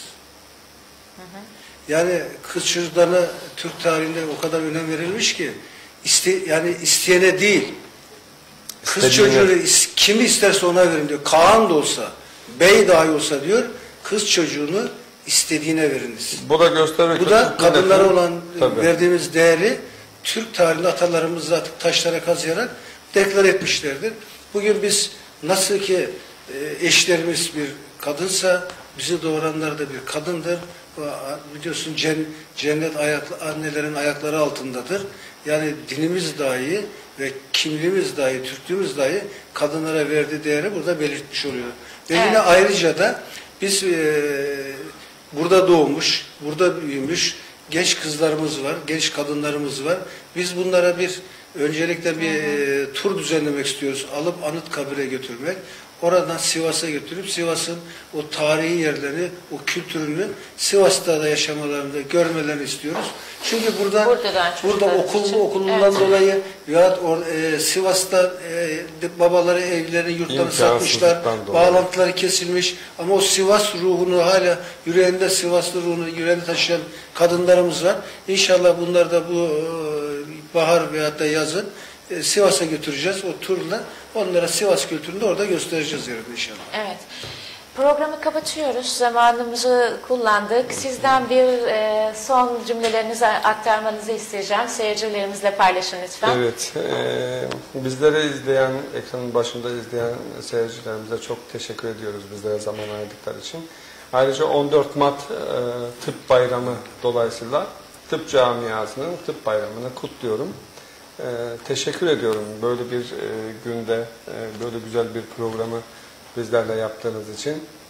Yani kız çocuklarına Türk tarihinde o kadar önem verilmiş ki iste, yani isteyene değil kız İstediğine. çocuğunu is- kimi isterse ona verin diyor. Kaan da olsa bey dahi olsa diyor kız çocuğunu istediğine veriniz. Bu da gösterir Bu ki da Türk kadınlara milleti- olan Tabii. verdiğimiz değeri Türk tarihinde atalarımız zaten taşlara kazıyarak deklar etmişlerdir. Bugün biz nasıl ki e, eşlerimiz bir kadınsa bizi doğuranlar da bir kadındır. Biliyorsun cennet ayaklı, annelerin ayakları altındadır. Yani dinimiz dahi ve kimliğimiz dahi, Türklüğümüz dahi kadınlara verdiği değeri burada belirtmiş oluyor. Ve Evet. yine ayrıca da biz e, burada doğmuş, burada büyümüş genç kızlarımız var, genç kadınlarımız var. Biz bunlara bir öncelikle bir e, tur düzenlemek istiyoruz. Alıp Anıtkabir'e götürmek. Oradan Sivas'a götürüp Sivas'ın o tarihi yerlerini, o kültürünü Sivas'ta da yaşamalarını, görmelerini istiyoruz. Çünkü burada Buradan burada çocuklarımız okul için, okulundan evet. dolayı ya e, Sivas'ta e, babaları evlerini, yurtlarını satmışlar. İmkansızlıktan dolayı. Bağlantıları kesilmiş. Ama o Sivas ruhunu hala yüreğinde Sivaslı ruhunu yüreğinde taşıyan kadınlarımız var. İnşallah bunlar da bu e, bahar veyahut da yazın e, Sivas'a götüreceğiz. O turla onlara Sivas kültürünü de orada göstereceğiz yarın inşallah. Evet. Programı kapatıyoruz. Zamanımızı kullandık. Sizden bir e, son cümlelerinizi aktarmanızı isteyeceğim. Seyircilerimizle paylaşın lütfen. Evet, e, bizleri izleyen, ekranın başında izleyen seyircilerimize çok teşekkür ediyoruz bizlere zaman ayırdıkları için. Ayrıca on dört Mart e, Tıp Bayramı dolayısıyla tıp camiasının tıp bayramını kutluyorum. E, teşekkür ediyorum böyle bir e, günde, e, böyle güzel bir programı bizlerle yaptığınız için.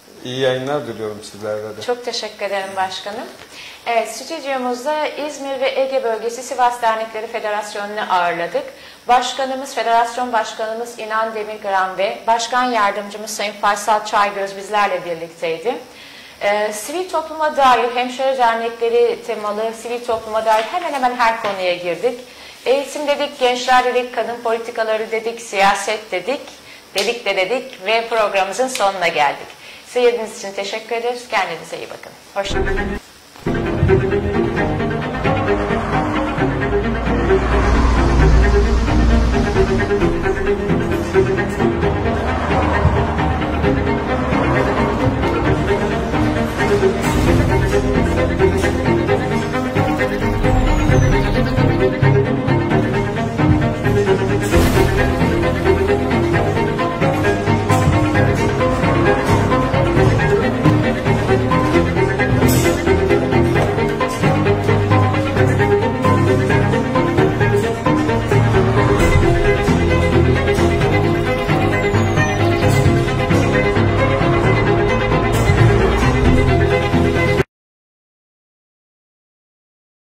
İyi yayınlar diliyorum sizlere de. Çok teşekkür ederim başkanım. Evet, stüdyomuzda İzmir ve Ege Bölgesi Sivas Dernekleri Federasyonu'nu ağırladık. Başkanımız, Federasyon Başkanımız İnan Demirgıran ve Başkan Yardımcımız Sayın Faysal Çaygöz bizlerle birlikteydi. Ee, sivil topluma dair, hemşire dernekleri temalı sivil topluma dair hemen hemen her konuya girdik. Eğitim dedik, gençler dedik, kadın politikaları dedik, siyaset dedik, dedik de dedik ve programımızın sonuna geldik. Seyirdiğiniz için teşekkür ederiz. Kendinize iyi bakın. Hoşçakalın.